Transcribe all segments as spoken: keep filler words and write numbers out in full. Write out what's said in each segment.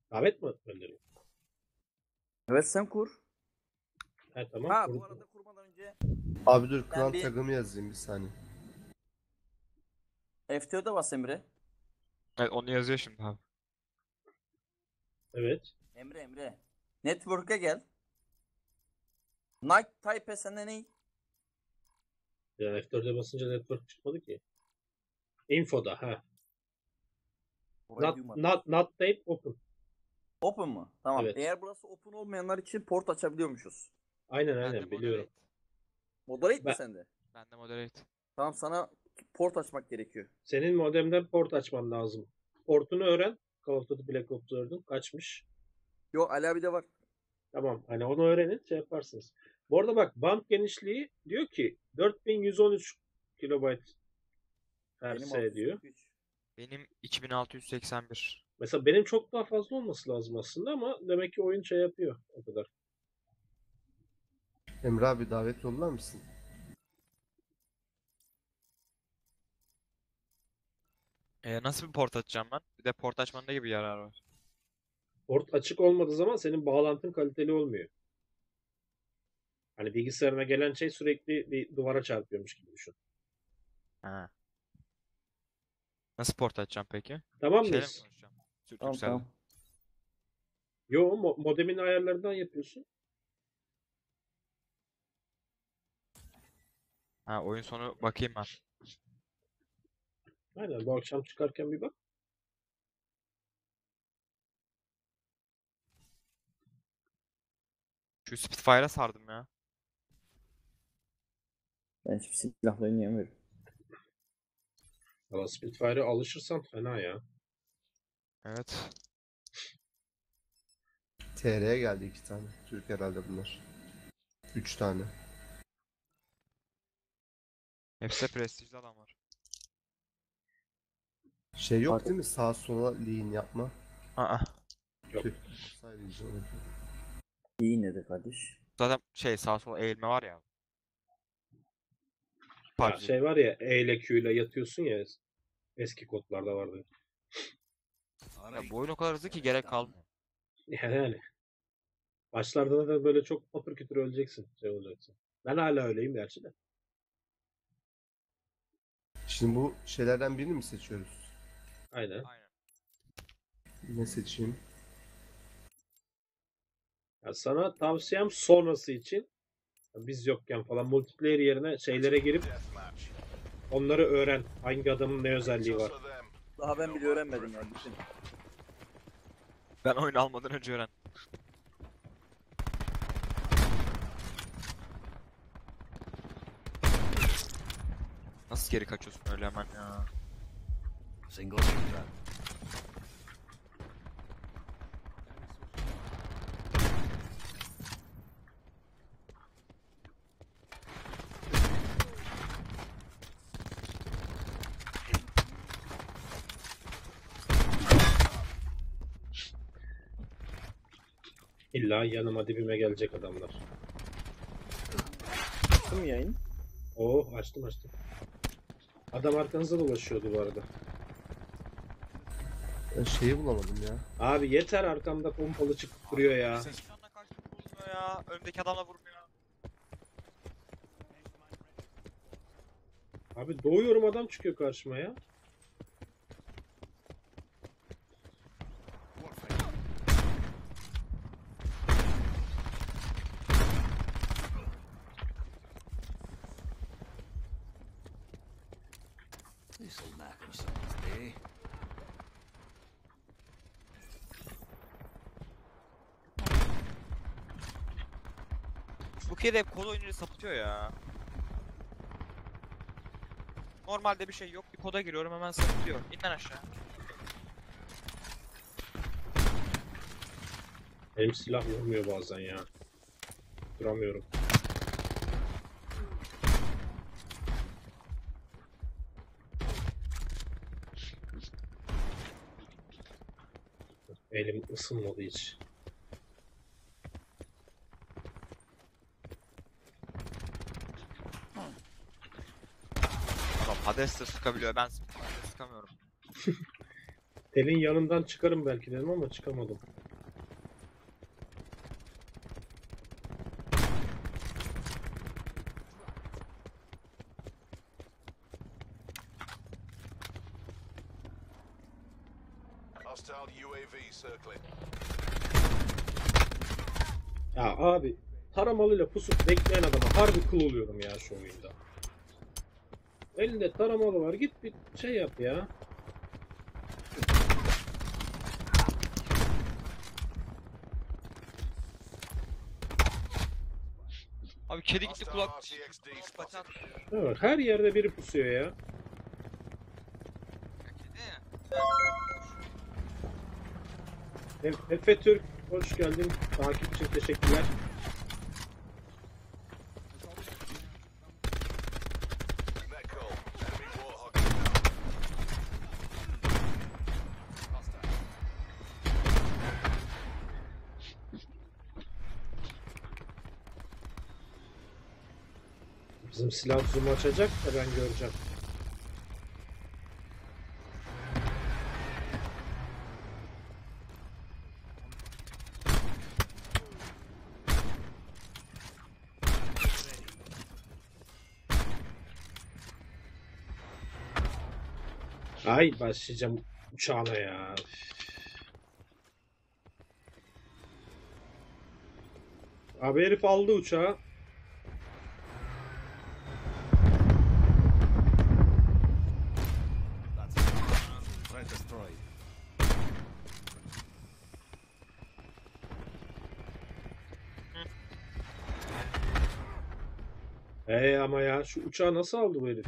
Davet mi gönderiyor? Evet sen kur. Ha tamam. Ha kur- bu arada kurmadan önce Abi dur Ben klan bir- tagımı yazayım bir saniye. F T O'da bas Emre. Evet onu yazıyor şimdi abi. Evet. Emre Emre. Network'e gel. Night Type sende ne? Yani F dörde basınca network çıkmadı ki. Info'da ha. Orayı Not, duymadım. not, not tape open. Open mı? Tamam. Evet. Eğer burası open olmayanlar için port açabiliyormuşuz. Aynen Ben de aynen biliyorum. Moderate mi Ben- sende? Ben de moderate. Tamam sana port açmak gerekiyor. Senin modemden port açman lazım. Portunu öğren. Call of Duty Black Ops dördün kaçmış. Yok Ali abi de var. Tamam hani onu öğrenin şey yaparsınız. Bu arada bak band genişliği diyor ki dört bin yüz on üç kilobayt per Benim s diyor. altı yüz kırk üç. Benim iki bin altı yüz seksen bir. Mesela benim çok daha fazla olması lazım aslında ama demek ki oyun şey yapıyor o kadar. Emre abi davet yollar mısın? Ee, nasıl bir port açacağım ben? Bir de port açmanın ne gibi yarar var? Port açık olmadığı zaman senin bağlantın kaliteli olmuyor. Hani bilgisayarına gelen şey sürekli bir duvara çarpıyormuş gibi düşün. Ha. Nasıl port açacağım peki? Tamam Şeyle mi mıyız? konuşacağım? Türk Tamam Turkcell'le. tamam. Yo mo- modemin ayarlarından yapıyorsun. Ha oyun sonu bakayım ben. Aynen bu akşam çıkarken bir bak. Şu Spitfire'a sardım ya. Ben hiçbir silahla oynayamıyorum. Valla Spitfire'a alışırsan fena ya. Evet. T R'ye geldi iki tane. Türk herhalde bunlar. Üç tane. Hepsi de prestijli adam var. Şey yok Fark- değil mi? Sağa sola lean yapma. Aa. Yok. Tüh. Olsaydı güzel olurdu. İyi nedir kardeş? Zaten şey sağ sol eğilme var ya. Ya P U B G. şey var ya E ile Q ile yatıyorsun ya eski kodlarda vardı. Ya bu oyun o kadar hızlı ki gerek kalmıyor. Yani başlarda da böyle çok patır kütür öleceksin. Şey olacaksın. Ben hala öyleyim gerçi de. Şimdi bu şeylerden birini mi seçiyoruz? Aynen. Aynen. Ne seçeyim? Ya sana tavsiyem sonrası için biz yokken falan multiplayer yerine şeylere girip onları öğren. Hangi adamın ne özelliği var. Daha ben bile öğrenmedim yani. Düşün. Ben oyunu almadan önce öğren. Nasıl geri kaçıyorsun öyle hemen ya? Single shooter. İlla yanıma dibime gelecek adamlar. Kim yayın? Oh açtım açtım. Adam arkanızda dolaşıyordu bu arada. Ben şeyi bulamadım ya. Abi yeter arkamda pompalı çıkıp duruyor ya. Canla karşı vurmuyor ya. Önümdeki adamla vurmuyor. Abi doğuyorum adam çıkıyor karşıma ya. This'll knock him someone's day. Bu kere hep kod oyunları sapıtıyor ya. Normalde bir şey yok. Bir koda giriyorum hemen sapıtıyor. İn lan aşağı. Benim silah vurmuyor bazen ya. Duramıyorum. Elim ısınmadı hiç. Adam Hades de sıkabiliyor. Ben Spitfire'da sıkamıyorum. Telin yanından çıkarım belki dedim ama çıkamadım. Hostile U A V circling. Ya abi taramalıyla pusup bekleyen adama harbi kıl oluyorum ya şu oyunda. Elinde taramalı var, git bir şey yap ya. Abi kedi gitti Hostile kulak. R C X D Paçan. spotted. Evet, her yerde biri pusuyor ya. Efe Efe Türk, hoş geldin. Takip için teşekkürler. Net call. Enemy Warhawk down. Bizim silah zoom açacak da ben göreceğim. Ay başlayacağım uçağına ya. Abi herif aldı uçağı. That's it. Threat destroyed. Ee ama ya şu uçağı nasıl aldı bu herif?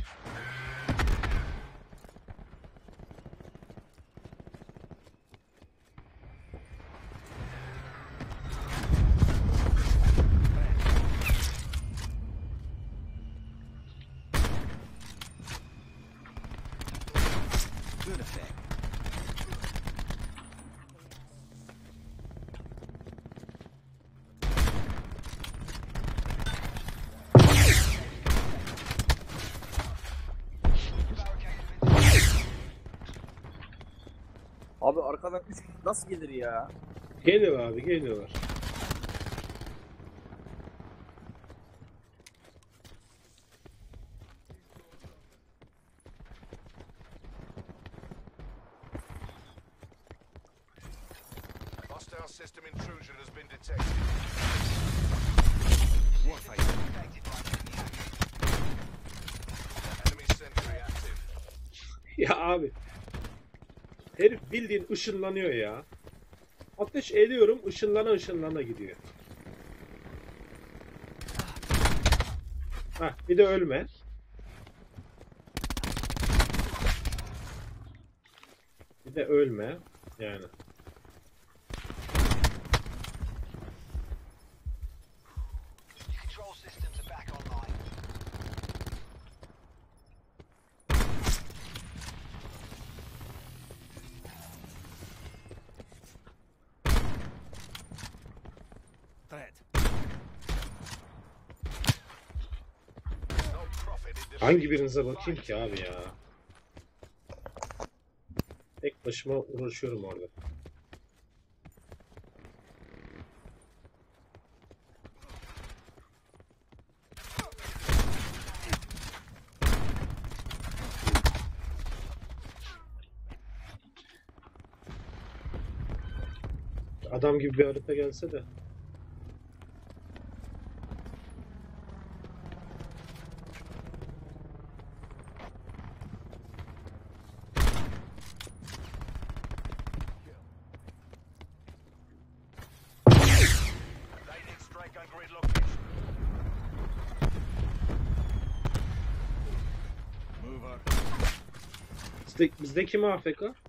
Good effect. Abi arkadan üç nasıl gelir ya? Geliyor abi, geliyorlar. Hostile system intrusion has been detected. Warfighter. Enemy sentry active. Ya abi. Herif bildiğin ışınlanıyor ya. Ateş ediyorum, ışınlana ışınlana gidiyor. Hah, bir de ölme. Bir de ölme. Yani. Control systems are back online. Threat. No profit in Hangi birinize bakayım ki abi ya? Tek başıma uğraşıyorum orada. Adam gibi bir harita gelse de. lightning strike on grid location. Mover. Bizde, bizde kim A F K?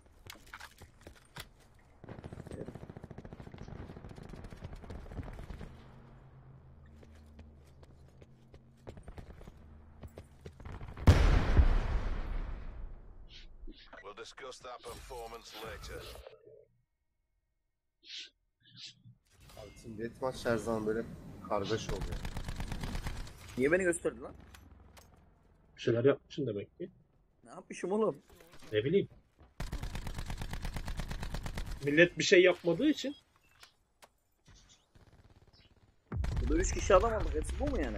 We'll discuss that performance later. Abi Team Deathmatch her zaman böyle kargaşa oluyor. Niye beni gösterdi lan? Bir şeyler yapmışsın demek ki. Ne yapmışım oğlum? Ne bileyim. Millet bir şey yapmadığı için. Burada üç kişi adam aldık. Hepsi bu mu yani?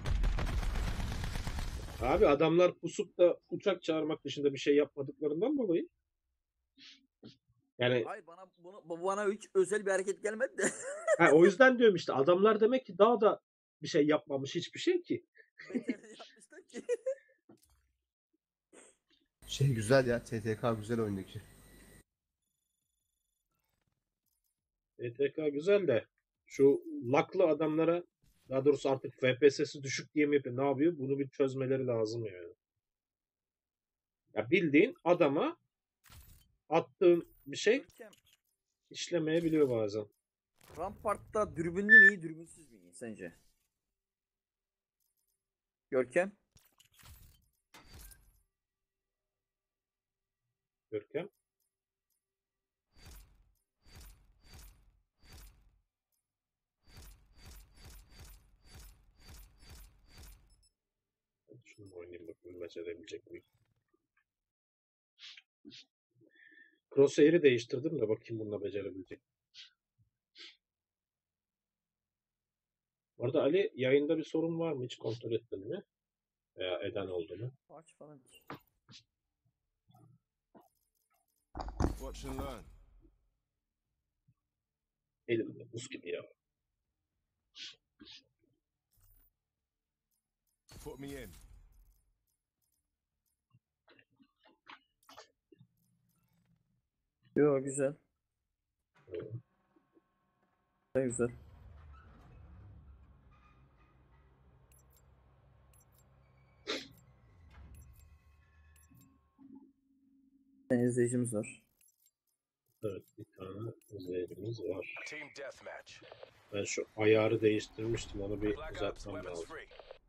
Abi adamlar pusup da uçak çağırmak dışında bir şey yapmadıklarından dolayı. Yani Hayır bana bunu bu bana hiç özel bir hareket gelmedi de. ha, o yüzden diyorum işte adamlar demek ki daha da bir şey yapmamış hiçbir şey ki. Beterini yapmışlar ki. Şey güzel ya. T T K güzel oyundaki. E T K güzel de şu laklı adamlara, daha doğrusu artık F P S'si düşük diye mi yapıyor, ne yapıyor? Bunu bir çözmeleri lazım yani. Ya bildiğin adama attığın bir şey Görkem, işlemeyebiliyor bazen. Rampart'ta dürbünlü mü iyi, dürbünsüz mü iyi sence? Görkem. Görkem. Şunu oynayayım bakayım becerebilecek miyim? Crosshair'i değiştirdim de bakayım bununla becerebilecek. Orada Ali, yayında bir sorun var mı? Hiç kontrol ettin mi? Veya eden oldu mu? Aç falan. Watch and learn. Elimde buz gibi ya. Put me in. Yo güzel. Evet. Güzel güzel. Bir tane izleyicimiz var. Evet, bir tane izleyicimiz var. Team deathmatch. Ben şu ayarı değiştirmiştim, onu bir Blackouts düzeltmem weapons lazım. free.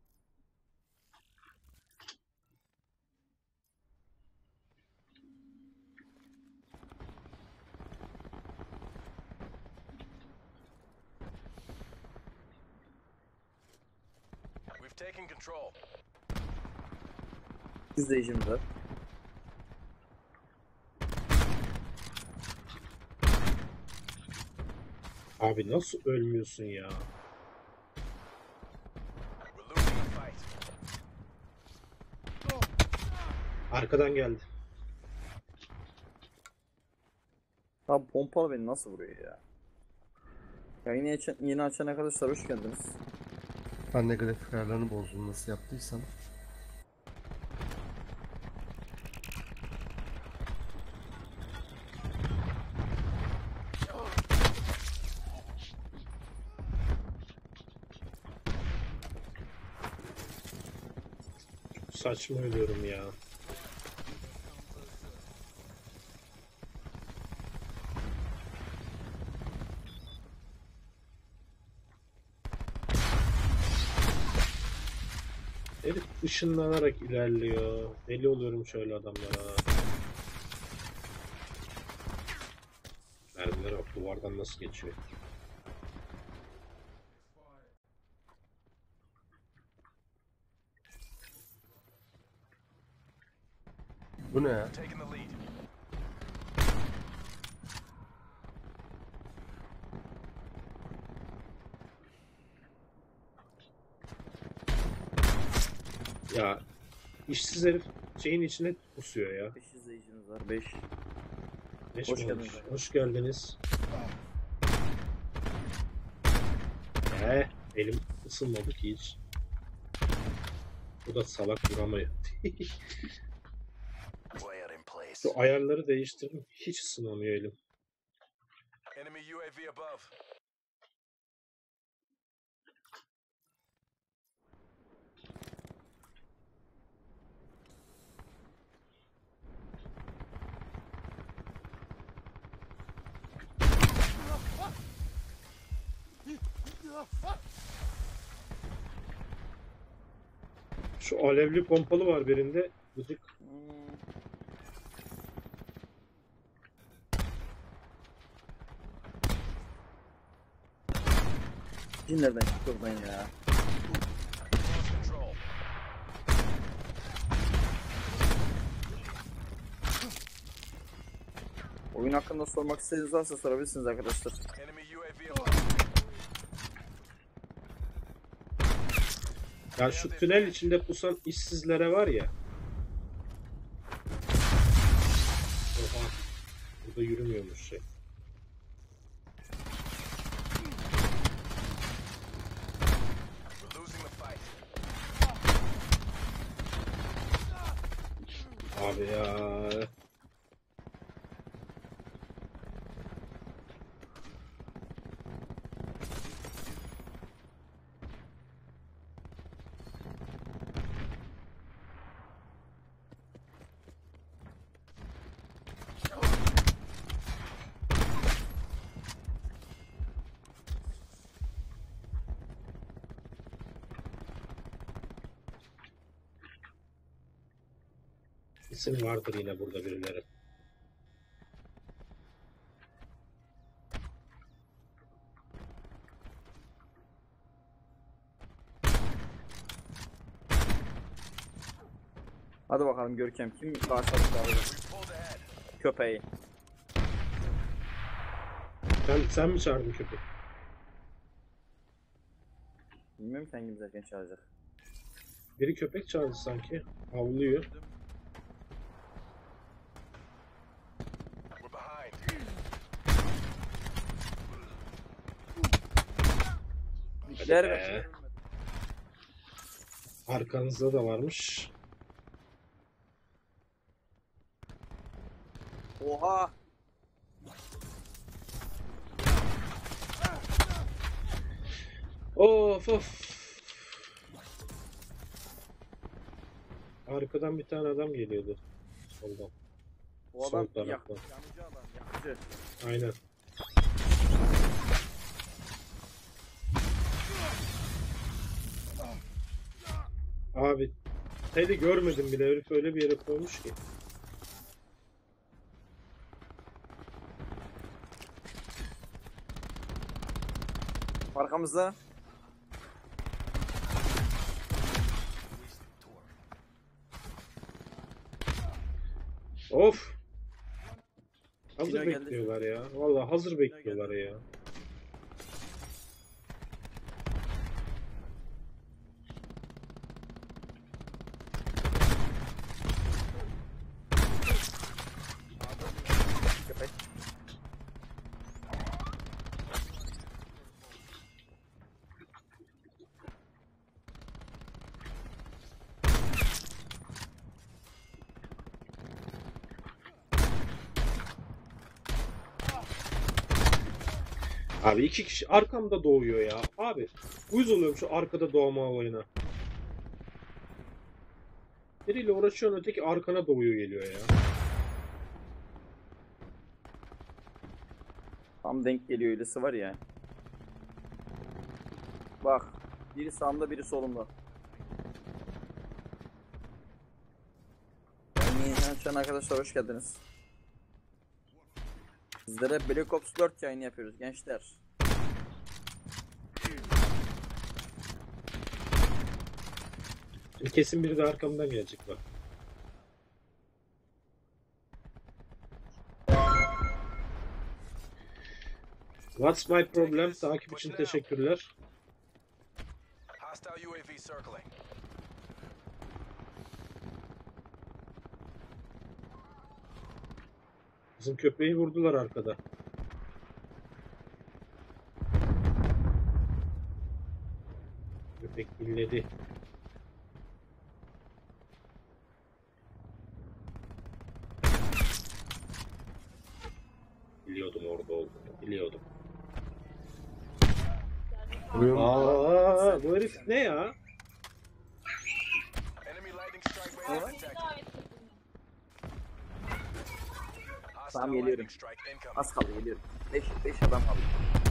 We've taken control. İzleyicimiz var. Abi nasıl ölmüyorsun ya? We're losing the fight. Arkadan geldi. Abi pompalı beni nasıl vuruyor ya? Ya yeni açan, yeni açan arkadaşlar hoş geldiniz. Ben de grafik ayarlarını bozdum nasıl yaptıysam. Saçma ölüyorum ya. Herif ışınlanarak ilerliyor. Deli oluyorum şöyle adamlara. Mermiler bak, duvardan nasıl geçiyor. Bu ne ya? Taking the lead. Ya işsiz herif şeyin içine pusuyor ya. beş izleyicimiz var. beş. Beş Hoş mi geldiniz olmuş? arkadaşlar. Hoş geldiniz. Ee, elim ısınmadı ki hiç. Bu da salak vuramıyor. Player in place. Şu ayarları değiştirdim. Hiç ısınamıyor elim. Enemy U A V above. Şu alevli pompalı var birinde. Gıcık. Hmm. Cinlerden çıktı oradan ya. Lost control. Oyun hakkında sormak istediğiniz varsa sorabilirsiniz arkadaşlar. Enemy U A V above. Ya şu tünel içinde pusan işsizlere var ya. Oha. Bu da yürümüyormuş şey. We're losing the fight. Abi ya. İsim vardır yine burada birileri. Hadi bakalım Görkem kim karşılıklı alacak We pulled ahead. köpeği. Sen, sen mi çağırdın köpek? Bilmiyorum ki hangimiz erken çağıracak. Biri köpek çağırdı sanki. Havlıyor. We're behind. Der be. Arkanızda da varmış. Oha! Of of. Arkadan bir tane adam geliyordu. Soldan. O Sol adam yak, taraftan. yanıcı adam, yakıcı. Aynen. Abi Ted'i görmedim bile, herif öyle bir yere koymuş ki. Arkamızda. Of. Hazır Kino geldi. bekliyorlar ya. Vallahi hazır bekliyorlar ya. Köpek. Abi iki kişi arkamda doğuyor ya. Abi uyuz oluyorum şu arkada doğma olayına. Biriyle uğraşıyorsun, öteki arkana doğuyor geliyor ya. Tam denk geliyor öylesi var ya. Bak. Biri sağımda biri solumda. Yeni açan arkadaşlar hoş geldiniz. Sizlere Black Ops dört yayını yapıyoruz gençler. Şimdi kesin biri de arkamdan gelecek bak. What's my problem? Takip için teşekkürler. Hostile U A V circling. Bizim köpeği vurdular arkada. Köpek billedi. Biliyordum orada olduğunu. Biliyordum. Aa, bu herif ne ya? Enemy lightning strike radar detected. Hostile Tamam, geliyorum. lightning strike incoming. Az kaldı geliyorum. beş beş adam kaldı.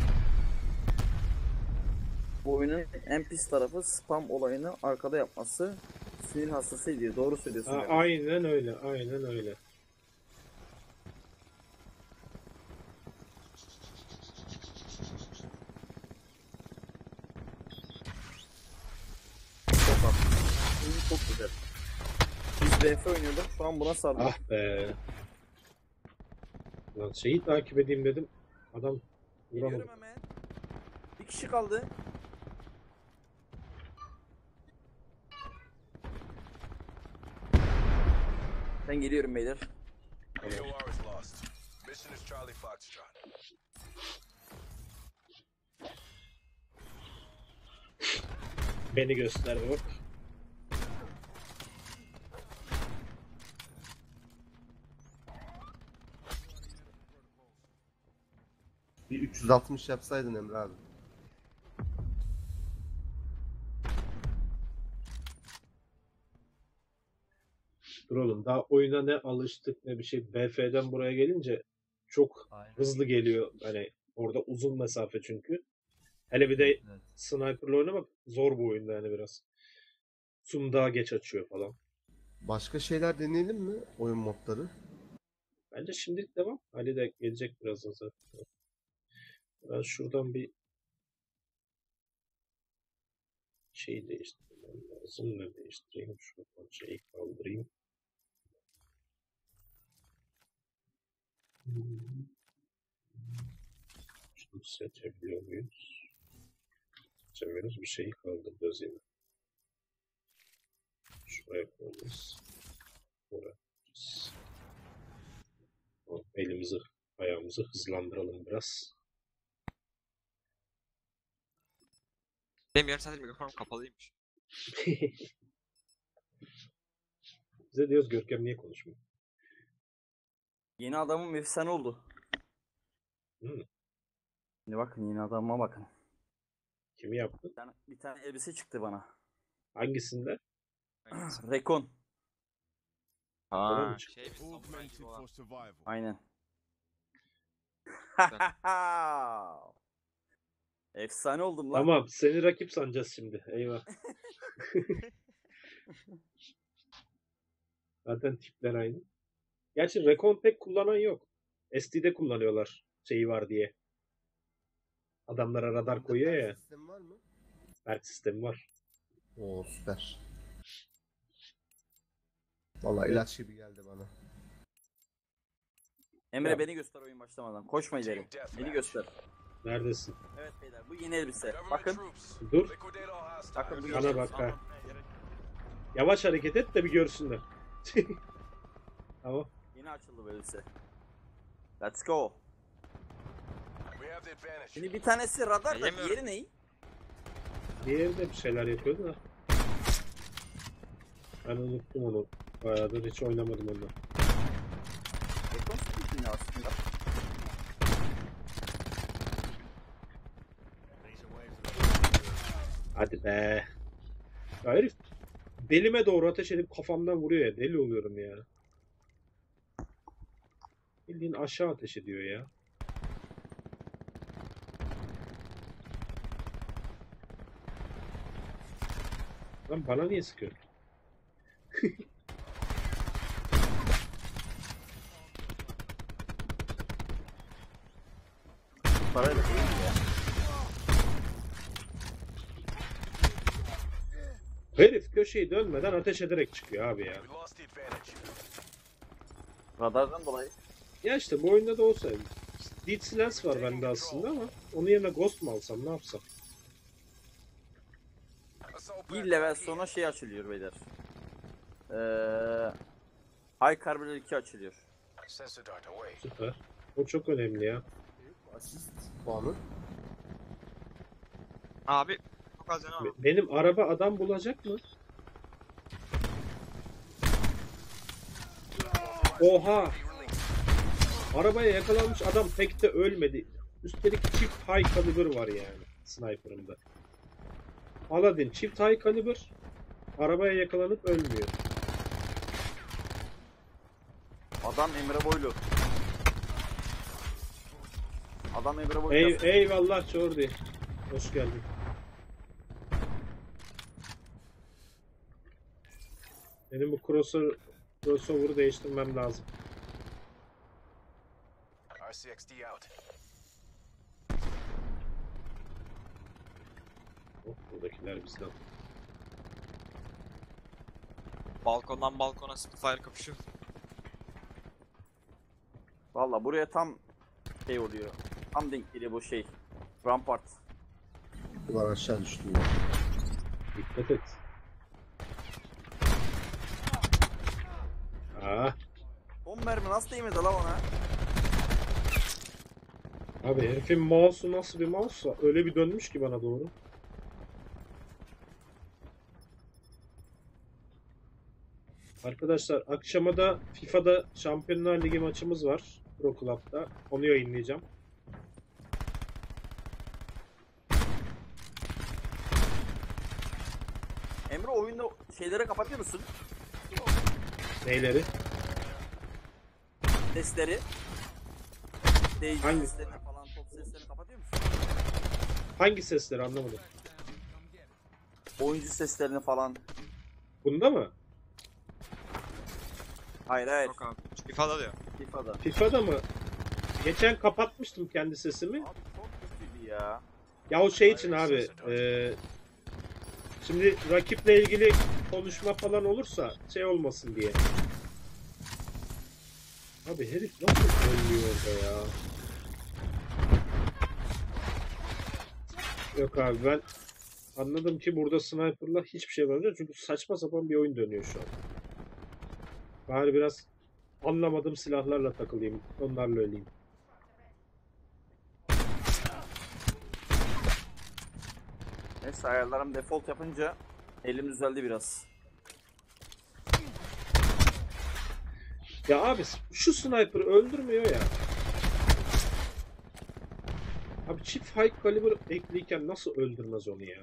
Bu oyunun en pis tarafı spam olayını arkada yapması. Sinir hastası ediyor. Doğru söylüyorsun. Aa, yani. aynen öyle. Aynen öyle. Çok haklı. Oyun çok güzel. Biz B F oynuyorduk. Şu an buna sardık. Ah be. Lan şeyi takip edeyim dedim. Adam vuramadı. Geliyorum hemen. Bir kişi kaldı. Ben geliyorum beyler. A O R is lost. Mission is Charlie Foxtrot. Beni göster bak. Bir üç yüz altmış yapsaydın Emre abi. Dur oğlum, daha oyuna ne alıştık ne bir şey. B F'den buraya gelince çok Aynen. hızlı geliyor. Hani orada uzun mesafe çünkü. Hele bir de Evet. sniper'la oynamak zor bu oyunda yani biraz. Zoom daha geç açıyor falan. Başka şeyler deneyelim mi? Oyun modları. Bence şimdilik devam. Ali de gelecek birazdan zaten. Ben şuradan bir şeyi değiştirmem lazım. Ne değiştireyim? Şuradan şeyi kaldırayım. Hmm. Şunu seçebiliyor muyuz? Seçemiyoruz. Bir şeyi kaldıracağız yine. Şuraya koyacağız. Buraya koyacağız. Tamam, elimizi, ayağımızı hızlandıralım biraz. Benim yarım saattir mikrofonum kapalıymış. Bize diyoruz Görkem niye konuşmuyor? Yeni adamım efsane oldu. Hmm. Şimdi bakın yeni adamıma bakın. Kimi yaptı? Bir tane, bir tane elbise çıktı bana. Hangisinde? Rekon. Tamam Ha, mı? şey mi? Samuray Augmented gibi olan. for survival. Aynen. Efsane oldum lan. Tamam, seni rakip sanacağız şimdi. Eyvah. Zaten tipler aynı. Gerçi Recon pek kullanan yok. S D'de kullanıyorlar şeyi var diye. Adamlara radar koyuyor ya. Sistem var mı? Berk sistemi var. Oo süper. Vallahi ilaç gibi geldi bana. Emre Ya. beni göster oyun başlamadan. Koşma ileri. Beni göster. Neredesin? Evet beyler bu yeni elbise. Government Bakın. troops. Dur. Liquidate all hostiles. Bakın bu yeni Bana elbise. bak ha. Yavaş hareket et de bir görsünler. Tamam. Yeni açıldı bu elbise. Let's go. We have the advantage. Şimdi bir tanesi radar da Yemiyorum. diğeri ney? Diğeri de bir şeyler yapıyordu da. Ben unuttum onu. Bayağıdır hiç oynamadım onunla. Rekon sıkıntı aslında. Hadi be. Ya herif belime doğru ateş edip kafamdan vuruyor ya. Deli oluyorum ya. Bildiğin aşağı ateş ediyor ya. Lan bana niye sıkıyor? Parayla değil ya. Herif köşeyi dönmeden ateş ederek çıkıyor abi ya. We lost the advantage. Radardan dolayı. Ya işte bu oyunda da olsa. Dead Silence var bende aslında ama onun yerine Ghost mu alsam ne yapsam? Assault Bir back level on sonra şey açılıyor beyler. Eee High Carbon iki açılıyor. here. Sensor dart away. Süper. O çok önemli ya. Asist puanı. Abi çok az canı var. Benim araba adam bulacak mı? Oha! Arabaya yakalanmış adam pek de ölmedi. Üstelik çift high caliber var yani sniper'ımda. Aladdin çift high caliber arabaya yakalanıp ölmüyor. Adam Emre Boylu. Adam Emre Boylu. Ey, yaptı. eyvallah Jordi. Hoş geldin. Benim bu crossover, crossover'ı değiştirmem lazım. R C X D out. Oh, buradakiler bizden. Balkondan balkona Spitfire kapışıyor. Valla buraya tam şey oluyor. Tam denk geliyor bu şey. Rampart. Ulan aşağı düştüm ya. Dikkat et. Aa, on mermi nasıl değmedi la ona? Abi herifin mouse'u nasıl bir mouse'sa öyle bir dönmüş ki bana doğru. Arkadaşlar akşama da FIFA'da Şampiyonlar Ligi maçımız var. Pro Club'da. Onu yayınlayacağım. Emre oyunda şeylere kapatıyor musun? Neyleri? Sesleri. Değici Hangi? seslerini falan, top seslerini kapatıyor musun? Hangi sesleri anlamadım. Oyuncu seslerini falan. Bunda mı? Hayır hayır. Yok abi. FIFA'da diyor. FIFA'da. FIFA'da mı? Geçen kapatmıştım kendi sesimi. Abi çok kötüydü ya. Ya o şey için abi. eee, şimdi rakiple ilgili konuşma falan olursa şey olmasın diye. Abi herif nasıl ölmüyor orada ya? Yok abi ben anladım ki burada sniper'la hiçbir şey yapamıyorum çünkü saçma sapan bir oyun dönüyor şu an. Bari biraz anlamadığım silahlarla takılayım, onlarla öleyim. Neyse ayarlarım default yapınca elim düzeldi biraz. Ya abi şu sniper öldürmüyor ya. Abi çift high caliber ekliyken nasıl öldürmez onu ya?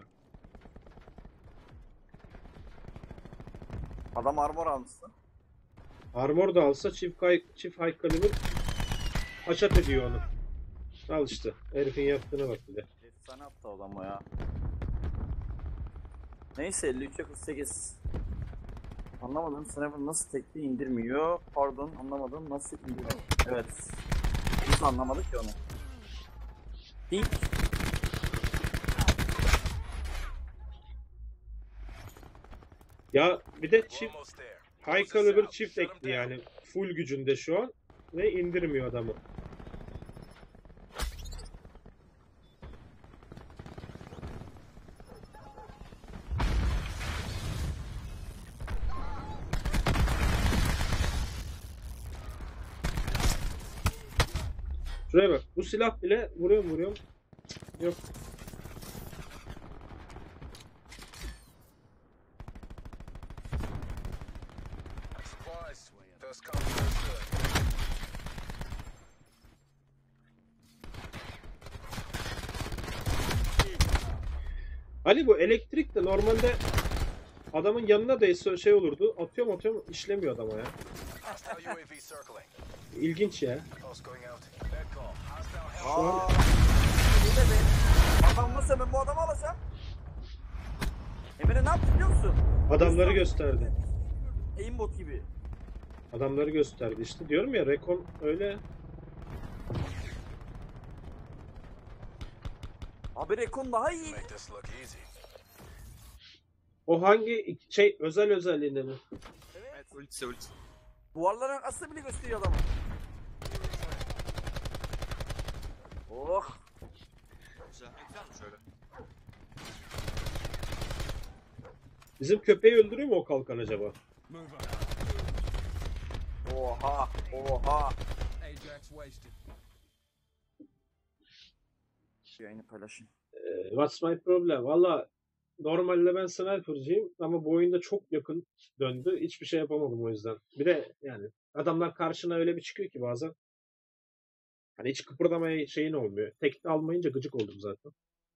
Adam armor almışsın. Armor da alsa çift high, çift high caliber haşat ediyor onu. Al işte. Herifin yaptığına bak bir de. Efsane attı adam o ya. Neyse elli üçe kırk sekiz. Anlamadım sniper nasıl tekli indirmiyor? Pardon anlamadım nasıl indiriyor? Evet. Biz anlamadık ki onu. Pink. Ya bir de We're çift almost there. high caliber çift ekli yani. Full gücünde şu an. Ve indirmiyor adamı. Şuraya bak. Bu silah bile vuruyorum vuruyorum. Yok. Supplies. First come, first served. Ali bu elektrik de normalde adamın yanına değse şey olurdu. Atıyorum atıyorum işlemiyor adama ya. Hostile U A V circling. İlginç ya. Pulse going out. Bad call. Hostile Şu an Aaa. Bu ne be? Adam nasıl ben bu adamı alacağım? Emre ne yaptı biliyor musun? adamları gösterdi. Aimbot gibi. Adamları gösterdi işte. Diyorum ya Recon öyle. Abi Recon daha iyi. make this look easy. O hangi şey özel özelliğinde mi? Evet ultisi ultisi. Duvarların arkasını bile gösteriyor adamı. Oh. Güzel. Ne güzelmiş öyle. Bizim köpeği öldürüyor mu o kalkan acaba? Move on. Oha. Oha. Ajax wasted. Şu yayını paylaşayım. Ee, What's my problem? Valla normalde ben sniper'cıyım ama bu oyunda çok yakın döndü. Hiçbir şey yapamadım o yüzden. Bir de yani adamlar karşına öyle bir çıkıyor ki bazen. Hani hiç kıpırdamaya şeyin olmuyor. Tekte almayınca gıcık oldum zaten.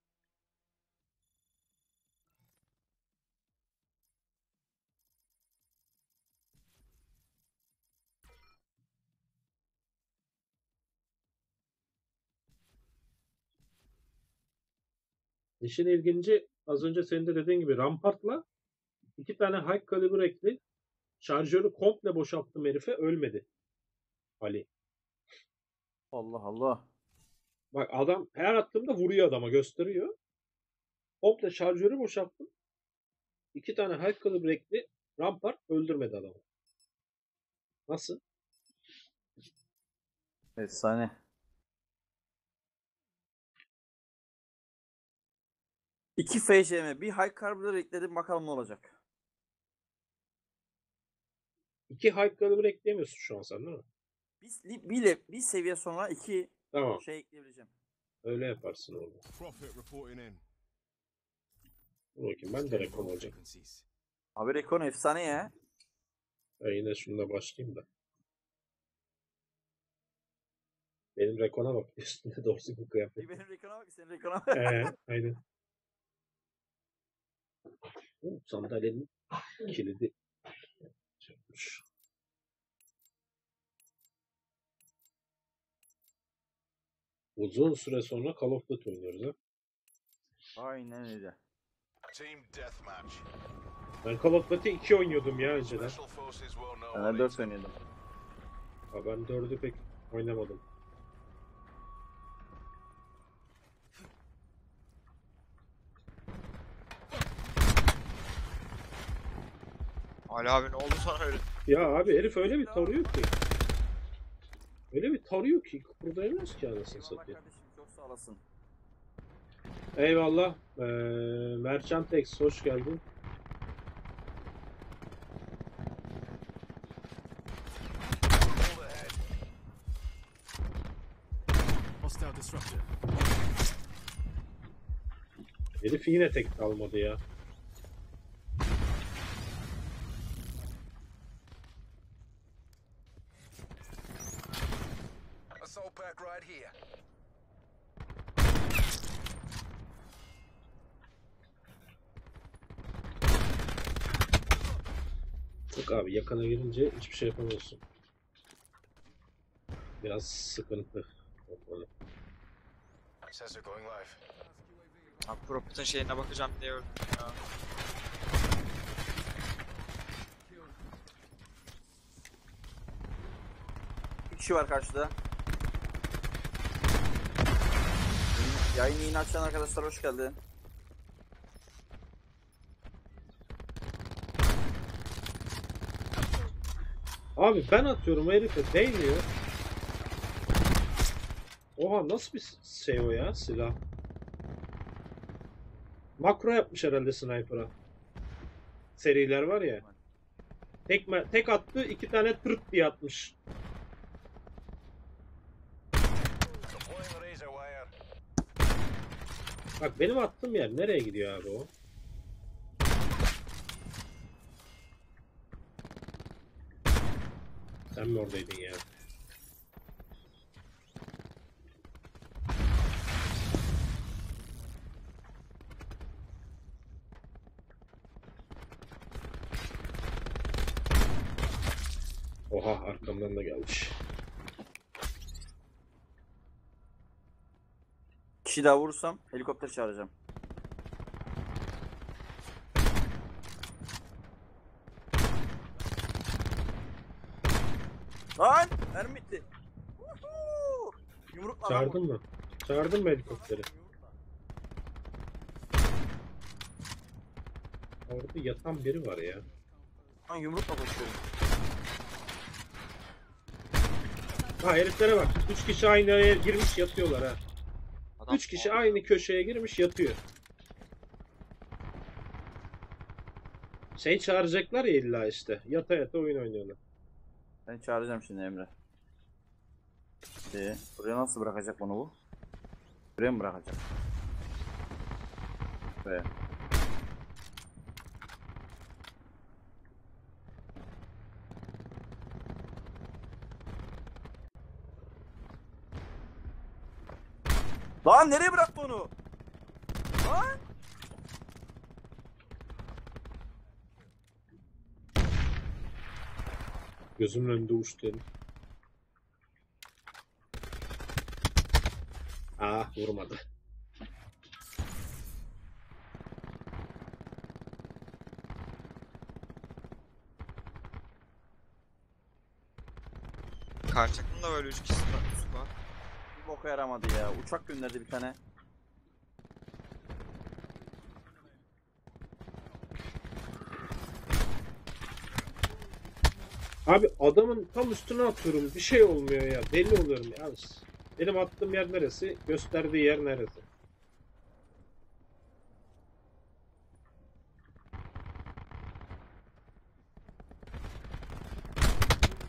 İşin ilginci az önce senin de dediğin gibi Rampart'la iki tane high caliber ekli şarjörü komple boşalttım herife ölmedi. Ali. Allah Allah. Bak adam her attığımda vuruyor adama gösteriyor. Komple şarjörü boşalttım. İki tane high caliber ekli Rampart öldürmedi adamı. Nasıl? Efsane. İki F J M, bir high caliber ekledim bakalım ne olacak. İki high caliber ekleyemiyorsun şu an sen değil mi? Bir, bir, bir seviye sonra iki Tamam. şey ekleyebileceğim. Öyle yaparsın orada. Profit reporting in. Dur bakayım ben de rekon olacak. Abi Recon efsane ya. Ben yine şununla başlayayım da. Benim rekona bak. Üstünde doğrusu bu kıyafet. Bir benim Recon'a bak, senin Recon'a bak. Ee, aynen. Oo, sandalyenin kilidi çökmüş. Uzun süre sonra Call of Duty oynuyoruz ha. Aynen öyle. Team deathmatch. Ben Call of Duty iki oynuyordum ya önceden. Special forces will know. Ben de dört oynuyordum. Ha, ben dördü pek oynamadım. Ali abi ne oldu sana öyle? Ya abi herif öyle bir tarıyor ki. Öyle bir tarıyor ki kıpırdayamıyoruz ki anasını Eyvallah satayım. kardeşim, çok sağ olasın. Eyvallah. Ee, Merchant X hoş geldin. All ahead. Hostile disruptor. Herif yine tek kalmadı ya. Assault pack right here. Yok abi yakına girince hiçbir şey yapamıyorsun. Biraz sıkıntı. Bakalım. Sensor going live. Abi Profit'in şeyine bakacağım diye öldüm ya. Bir kişi var karşıda. Yayını yeni açan arkadaşlar hoş geldin. Abi ben atıyorum herife değmiyor. Oha nasıl bir şey o ya silah. Makro yapmış herhalde sniper'a. Seriler var ya. Tek, tek attı iki tane tırt diye atmış. Deploying razor wire. Bak benim attığım yer nereye gidiyor abi o? Sen mi oradaydın ya? Oha arkamdan da gelmiş. Kişi daha vurursam helikopter çağıracağım. Lan! Mermi bitti. Woohoo! Yumrukla adam Çağırdın vurdu. mı? Çağırdın mı helikopteri? Orada yatan biri var ya. Lan yumrukla koşuyorum. Ha heriflere bak. Üç kişi aynı yere girmiş yatıyorlar ha. Adam Üç kişi aynı köşeye girmiş yatıyor. Şey çağıracaklar ya illa işte. Yata yata oyun oynuyorlar. Ben çağıracağım şimdi Emre. Ee, buraya nasıl bırakacak bunu bu? Buraya mı bırakacak? Buraya. Lan nereye bıraktı onu? Lan! Gözümün önünde uçtu herif. Ah vurmadı. karşı takımda böyle üç kişi var. var. Bir boka yaramadı ya. Uçak gönderdi bir tane. Abi adamın tam üstüne atıyorum. Bir şey olmuyor ya. Deli oluyorum ya. Benim attığım yer neresi? Gösterdiği yer neresi?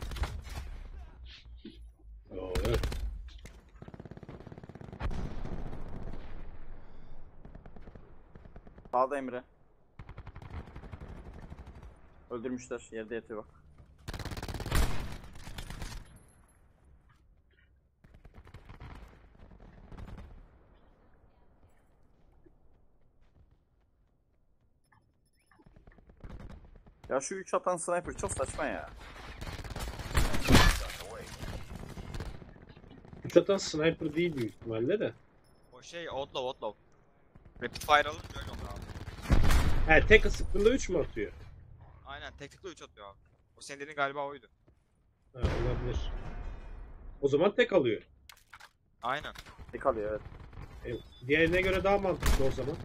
Oo, evet. Sağda Emre. Öldürmüşler. Yerde yatıyor bak. Ya şu üç atan sniper çok saçma ya. Üç atan sniper değil büyük ihtimalle de. O şey outlaw outlaw. Rapid fire alınca öyle oluyor abi. He tek sıktığında üç mü atıyor? Aynen tek tıkla üç atıyor abi. O senin dediğin galiba oydu. Ha, olabilir. O zaman tek alıyor. Aynen. Ne kalıyor evet. E, diğerine göre daha mantıklı o zaman.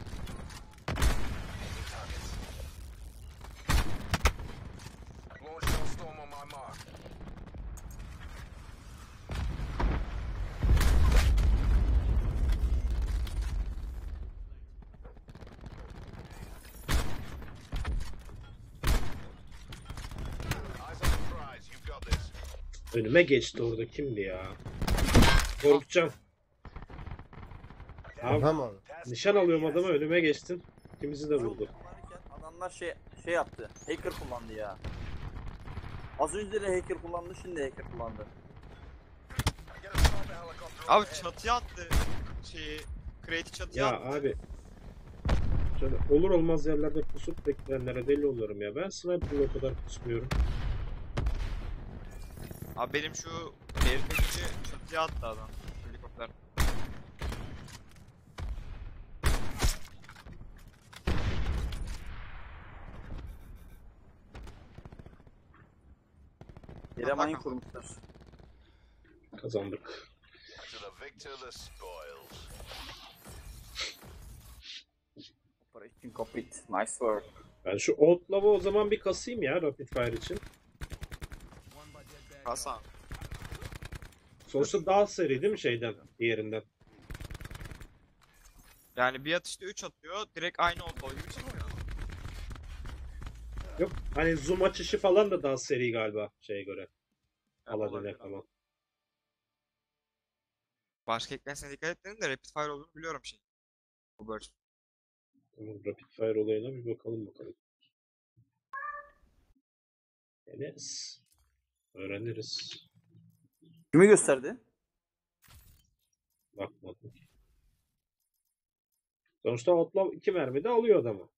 Launch Hellstorm on my mark. Eyes on the prize. You've got this. Önüme geçti orada kimdi ya? Korkacağım. Abi, Tamam abi. nişan alıyorum adamı önüme geçtin. İkimizi de vurdu. Kullanırken adamlar şey şey yaptı. Hacker kullandı ya. Az önce de hacker kullandı, şimdi hacker kullandı. Get a sniper helicopter Abi overhead. çatıya attı şeyi. Crate'i çatıya Ya attı. abi. Şöyle olur olmaz yerlerde pusup bekleyenlere deli olurum ya. Ben sniper'la o kadar pusmuyorum. Abi benim şu Airpack'i çatıya attı adam. Helikopter. Yere mayın kurmuşlar. Kazandık. To the victor, the spoils. Operation complete. Nice work. Ben şu Outlaw'ı o zaman bir kasayım ya Rapid Fire için. Hasan. Sonuçta daha seri değil mi şeyden, diğerinden? Yani bir atışta üç atıyor. Direkt aynı outlaw gibi çıkıyor. Yok hani zoom açışı falan da daha seri galiba şeye göre. Yani Aladin'e olabilir. falan. Başka eklersene dikkat et dedim de rapid fire olduğunu biliyorum şey. Bu burst. Tamam, Rapid Fire olayına bir bakalım bakalım. Deneriz. Öğreniriz. Kimi gösterdi? Bakmadım. Sonuçta Outlaw iki mermi de alıyor adamı.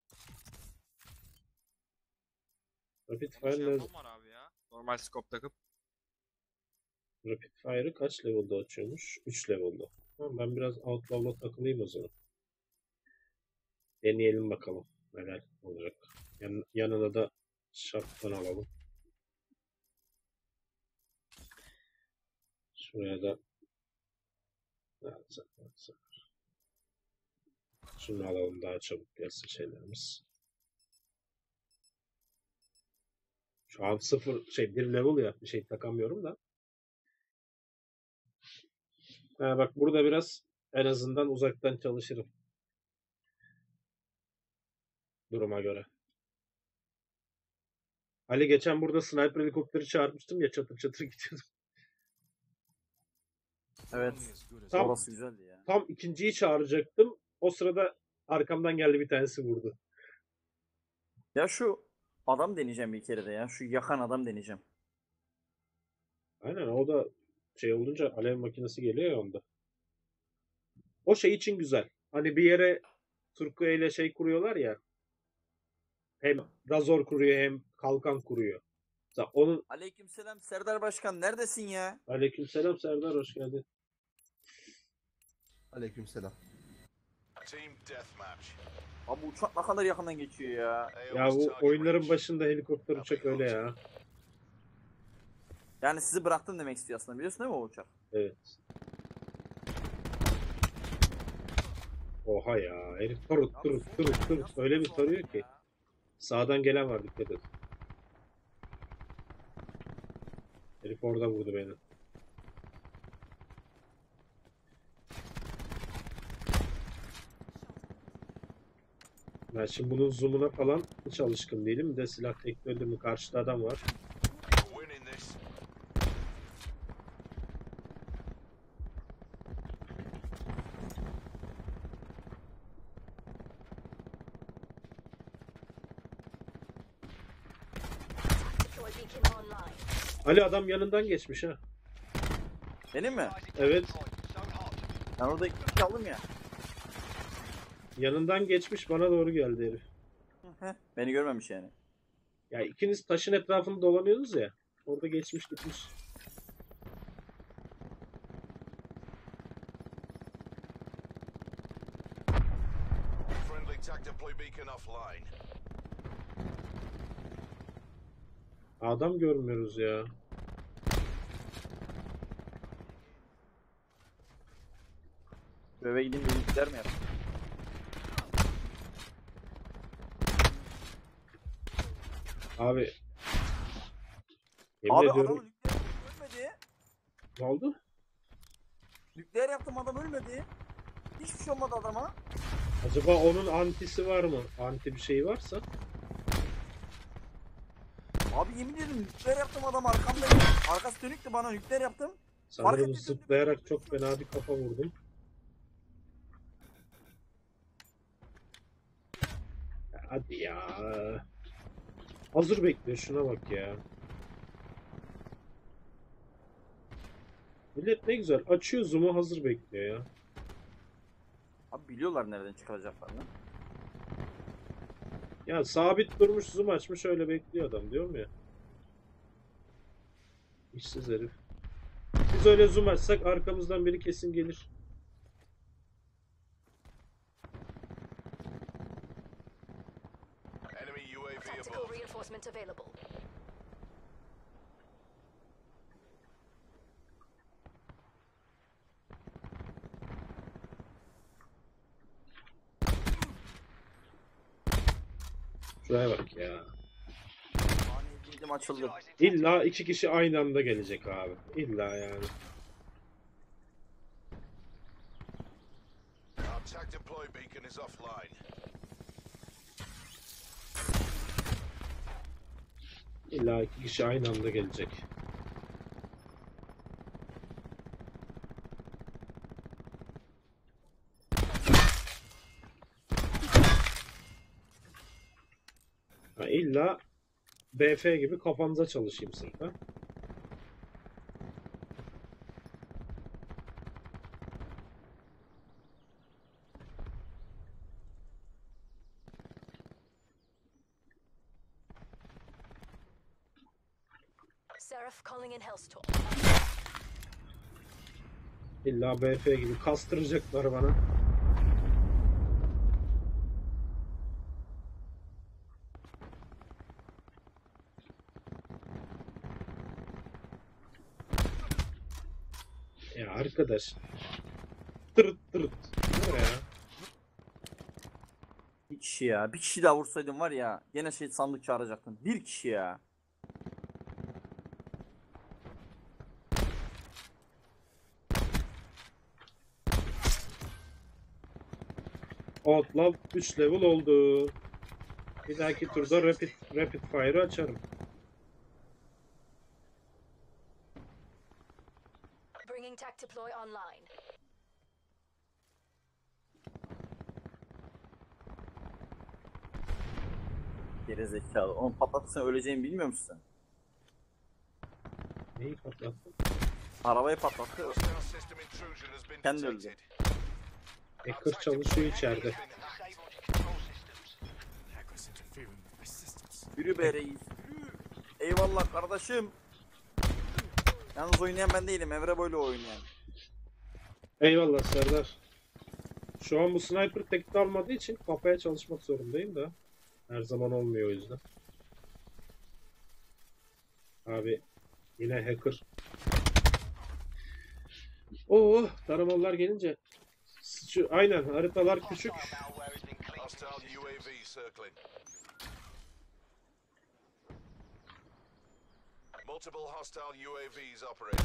Rapid Onun şey Fire, yapan var abi ya. Normal scope takıp. Rapid Fire'ı kaç level'da açıyormuş? üç level'da. Tamam, ben biraz Outlaw'la takılayım o zaman. Deneyelim bakalım neler olacak. Yan, yanına da şaptan alalım. Şuraya da şunu alalım, daha çabuk gelsin şeylerimiz. Şu an sıfır şey bir level ya, bir şey takamıyorum da. Ha, bak burada biraz en azından uzaktan çalışırım. Duruma göre. Ali geçen burada sniper helikopteri çağırmıştım ya, çatır çatır gidiyordum. Evet. Only as good as Tam- Orası güzeldi ya. Tam ikinciyi çağıracaktım. O sırada arkamdan geldi bir tanesi vurdu. Ya şu adam deneyeceğim bir kere de ya. Şu yakan adam deneyeceğim. Aynen, o da şey olunca alev makinesi geliyor ya onda. O şey için güzel. Hani bir yere Turkuye ile şey kuruyorlar ya. Hem razor kuruyor hem kalkan kuruyor. Mesela onun Aleykümselam Serdar Başkan, neredesin ya? aleykümselam Serdar, hoş geldin. Aleykümselam. Team deathmatch. Abi uçak ne kadar yakından geçiyor ya. Ya bu oyunların başında helikopter uçak öyle ya. Yani sizi bıraktım demek istiyor aslında, biliyorsun değil mi o uçak? Evet. Oha ya. Herif turut turut turut turut. Öyle bir tarıyor ki. Sağdan gelen var, dikkat et. Herif orada vurdu beni. Ben şimdi bunun zoom'una falan hiç alışkın değilim. Bir de silah teknolojisi mi, karşıda adam var. You're winning this. Ali adam yanından geçmiş ha. Benim mi? Evet. Ben orada iki kişi aldım ya. Yanından geçmiş bana doğru geldi herif. Heh, beni görmemiş yani. Ya ikiniz taşın etrafında dolanıyorsunuz ya. Orada geçmiş gitmiş. Friendly tac deploy beacon offline. Adam görmüyoruz ya. Eve gideyim de gider mi yapayım? Abi. Yemin Abi ediyorum. adam nükleer ölmedi. Ne oldu? Nükleer yaptım adam ölmedi. Hiçbir şey olmadı adama. Acaba onun antisi var mı? Anti bir şey varsa. Abi yemin ederim nükleer yaptım adam arkamda. Arkası dönüktü bana nükleer yaptım. Sanırım Fark ettim, zıplayarak çok fena bir kafa vurdum. Ya hadi ya. Hazır bekliyor şuna bak ya. Millet ne güzel açıyor zoom'u hazır bekliyor ya. Abi biliyorlar nereden çıkaracaklarını. Ya sabit durmuş zoom açmış öyle bekliyor adam diyorum ya. İşsiz herif. Biz öyle zoom açsak arkamızdan biri kesin gelir. Enemy U A V Tactical above. reinforcement available. Şuraya bak ya. Ani bildim açıldı. İlla iki kişi aynı anda gelecek abi. İlla yani. Our tac deploy beacon is offline. İlla iki kişi aynı anda gelecek. Ha, illa B F gibi kafanıza çalışayım sırf ha. Seraph calling in Hellstorm. İlla B F gibi kastıracaklar bana. Ya arkadaş. Tırıt tırıt. Ne ya? Bir kişi ya. Bir kişi daha vursaydım var ya. Gene şey sandık çağıracaktım. Bir kişi ya. Outlaw üç level oldu. Bir dahaki turda rapid rapid fire açarım. Bringing tac deploy online. Gerizekalı. Onu patlatırsan öleceğini bilmiyor musun sen? Neyi patlattın? Arabayı patlattı. Hostile system intrusion has been Kendi öldü. detected. Hacker çalışıyor içeride. Hackers interfering with my systems. Yürü be reis. Yürü. Eyvallah kardeşim. Yalnız oynayan ben değilim. Emre böyle oynayan. Eyvallah Serdar. Şu an bu sniper tek almadığı için kafaya çalışmak zorundayım da. Her zaman olmuyor o yüzden. Abi yine hacker. Oo, taramalar gelince şu, aynen haritalar küçük. Hostile U A V circling. Multiple hostile U A Vs operating.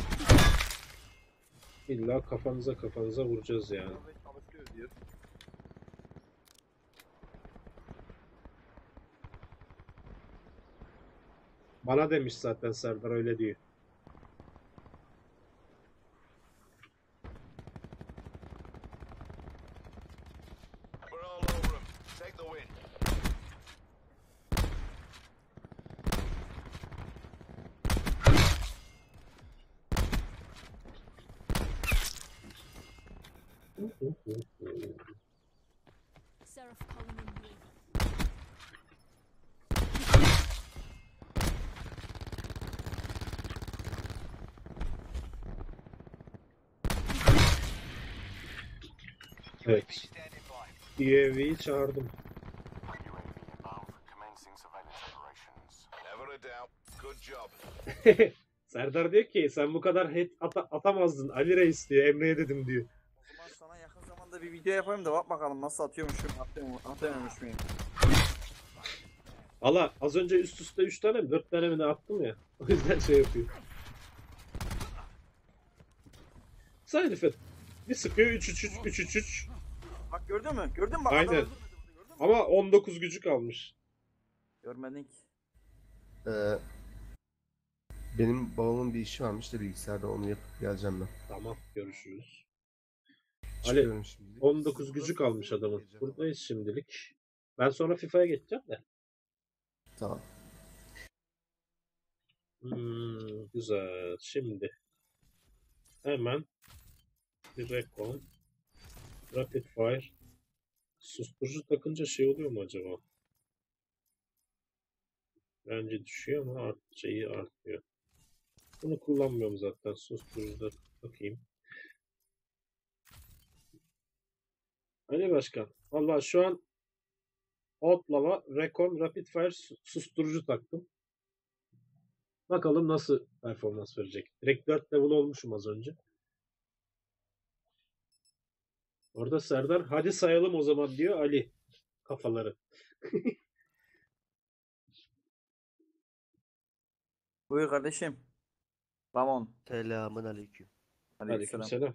İlla kafanıza kafanıza vuracağız yani. Arabayı çalışıyor diyor. Bana demiş zaten Serdar öyle diyor. We're all over them. Take the win. Seraph calling in here. Evet. U A V'yi çağırdım. Never a doubt. Good job. Serdar diyor ki sen bu kadar hit ata- atamazdın. Ali Reis diyor. Emre'ye dedim diyor. O zaman sana yakın zamanda bir video yapayım da bak bakalım nasıl atıyormuşum, atıyor mu, atamamış mıyım? Valla az önce üst üste üç tane mi dört tane mi ne attım ya. O yüzden şey yapıyor. Sayın bir sıkıyor üç üç üç üç üç üç. Bak gördün mü? Gördün mü? Bak, Aynen. adam öldürmedi bunu, gördün mü? Ama on dokuz gücü kalmış. Görmedik. Ee, benim babamın bir işi varmış da bilgisayarda onu yapıp geleceğim ben. Tamam görüşürüz. Ali, Çıkıyorum şimdi. on dokuz gücü kalmış adamın. Buradayız şimdilik. Ben sonra FIFA'ya geçeceğim de. Tamam. Hmm, güzel. Şimdi hemen bir recon, rapid fire, susturucu takınca şey oluyor mu acaba? Bence düşüyor ama art, şeyi artıyor. Bunu kullanmıyorum zaten. Susturucuda bakayım. Ali Başkan. Valla şu an Outlaw'a recon, rapid fire, su- susturucu taktım. Bakalım nasıl performans verecek. Direkt dört level olmuşum az önce. Orada Serdar hadi sayalım o zaman diyor Ali. Kafaları. Buyur kardeşim. Ramon. Selamun aleyküm. Aleykümselam. Aleykümselam.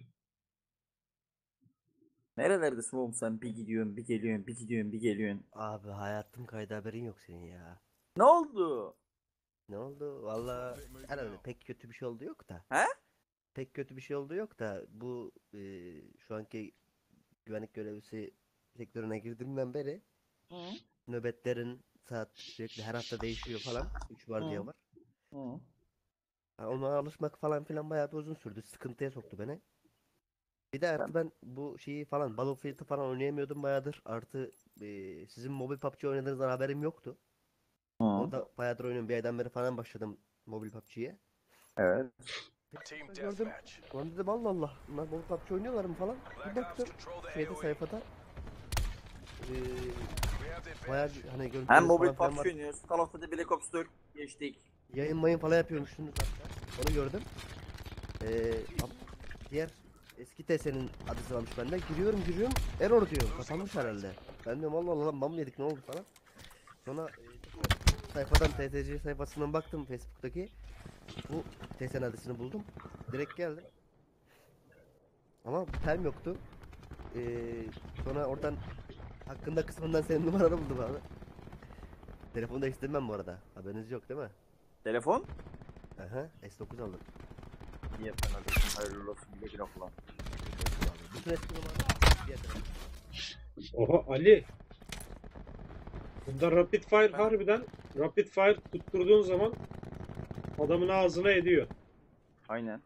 Nerelerdesin oğlum sen? Bir gidiyorsun, bir geliyorsun, bir gidiyorsun, bir geliyorsun. Abi hayatım kaydı, haberin yok senin ya. Ne oldu? Ne oldu? Valla herhalde pek kötü bir şey oldu yok da. He? Pek kötü bir şey oldu yok da bu e, şu anki güvenlik görevlisi sektörüne girdiğimden beri Hı. nöbetlerin saat sürekli her hafta değişiyor falan. üç vardiya Hı. var. Hı. Ha, ona alışmak falan filan bayağı bir uzun sürdü. Sıkıntıya soktu beni. Bir de artı ben bu şeyi falan Battlefield'ı falan oynayamıyordum bayağıdır. Artı e, sizin mobil P U B G oynadığınızdan haberim yoktu. Hı. Orada bayağıdır oynuyorum. Bir aydan beri falan başladım mobil P U B G'ye. Evet. Team Gördüm. deathmatch. Lan dedim Allah Allah. Bunlar mobil P U B G oynuyorlar mı falan. Bir Black Ops baktım control the şeyde A O E. sayfada e, We have the bayağı advantage. bir hani görüntüleriniz Hem mobil falan filan P U var. B G oynuyoruz. Call of Duty Black Ops dört geçtik. Yayın mayın falan yapıyormuşsunuz hatta. Onu gördüm. E, am- diğer eski T S'nin adresi varmış bende. Giriyorum giriyorum. Error diyor. Kapanmış herhalde. Ben diyorum Allah Allah lan bam yedik ne oldu falan. Sonra e, sayfadan T T C sayfasından baktım Facebook'taki. Bu T S'nin adresini buldum. Direkt geldim. Ama term yoktu. Ee, sonra oradan hakkında kısmından senin numaranı buldum abi. Telefonu değiştirmem bu arada. Haberiniz yok değil mi? Telefon? Aha, S dokuz aldım. İyi ben kardeşim hayırlı olsun. Güle güle kullan. Bütün eski numaram diğer telefon. Oha Ali. Bunda rapid fire harbiden rapid fire tutturduğun zaman adamın ağzına ediyor. Aynen.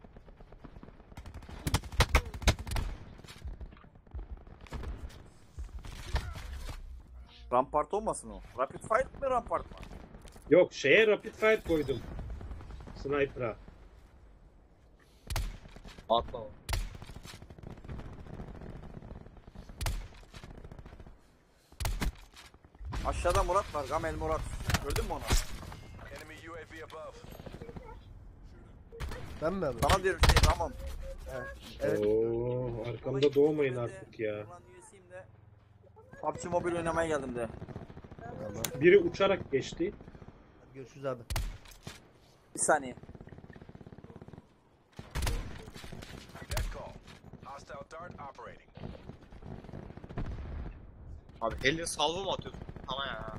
Rampart olmasın o. Rapid Fight mi Rampart mı? Yok şeye rapid fire koydum. Sniper'a. Atla o. Aşağıda Murat var. Gamel Murat. Gördün mü onu? Enemy U A V above. Ben mi abi? Sana diyorum şey Ramon. Evet. Oo, arkamda doğmayın artık ya. Ulan üyesiyim de. P U B G Mobile oynamaya geldim de. Tamam. Biri uçarak geçti. Hadi görüşürüz abi. Bir saniye. Dead call. Hostile dart operating. Abi elini salvo mu atıyorsun? Sana ya.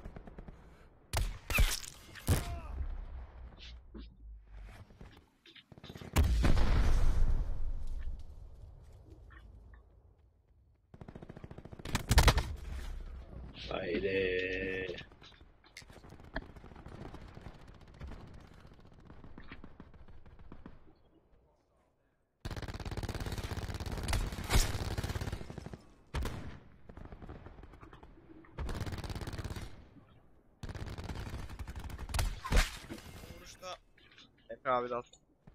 Haydi. Abi dal.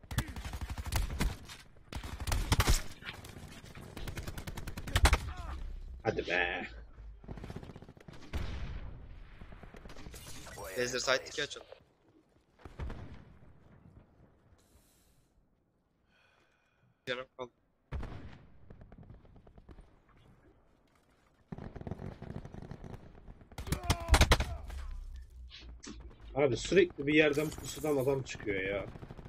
Hadi be. Laser Sight iki açıldı. Canım kaldı. Abi sürekli bir yerden pusudan adam çıkıyor ya.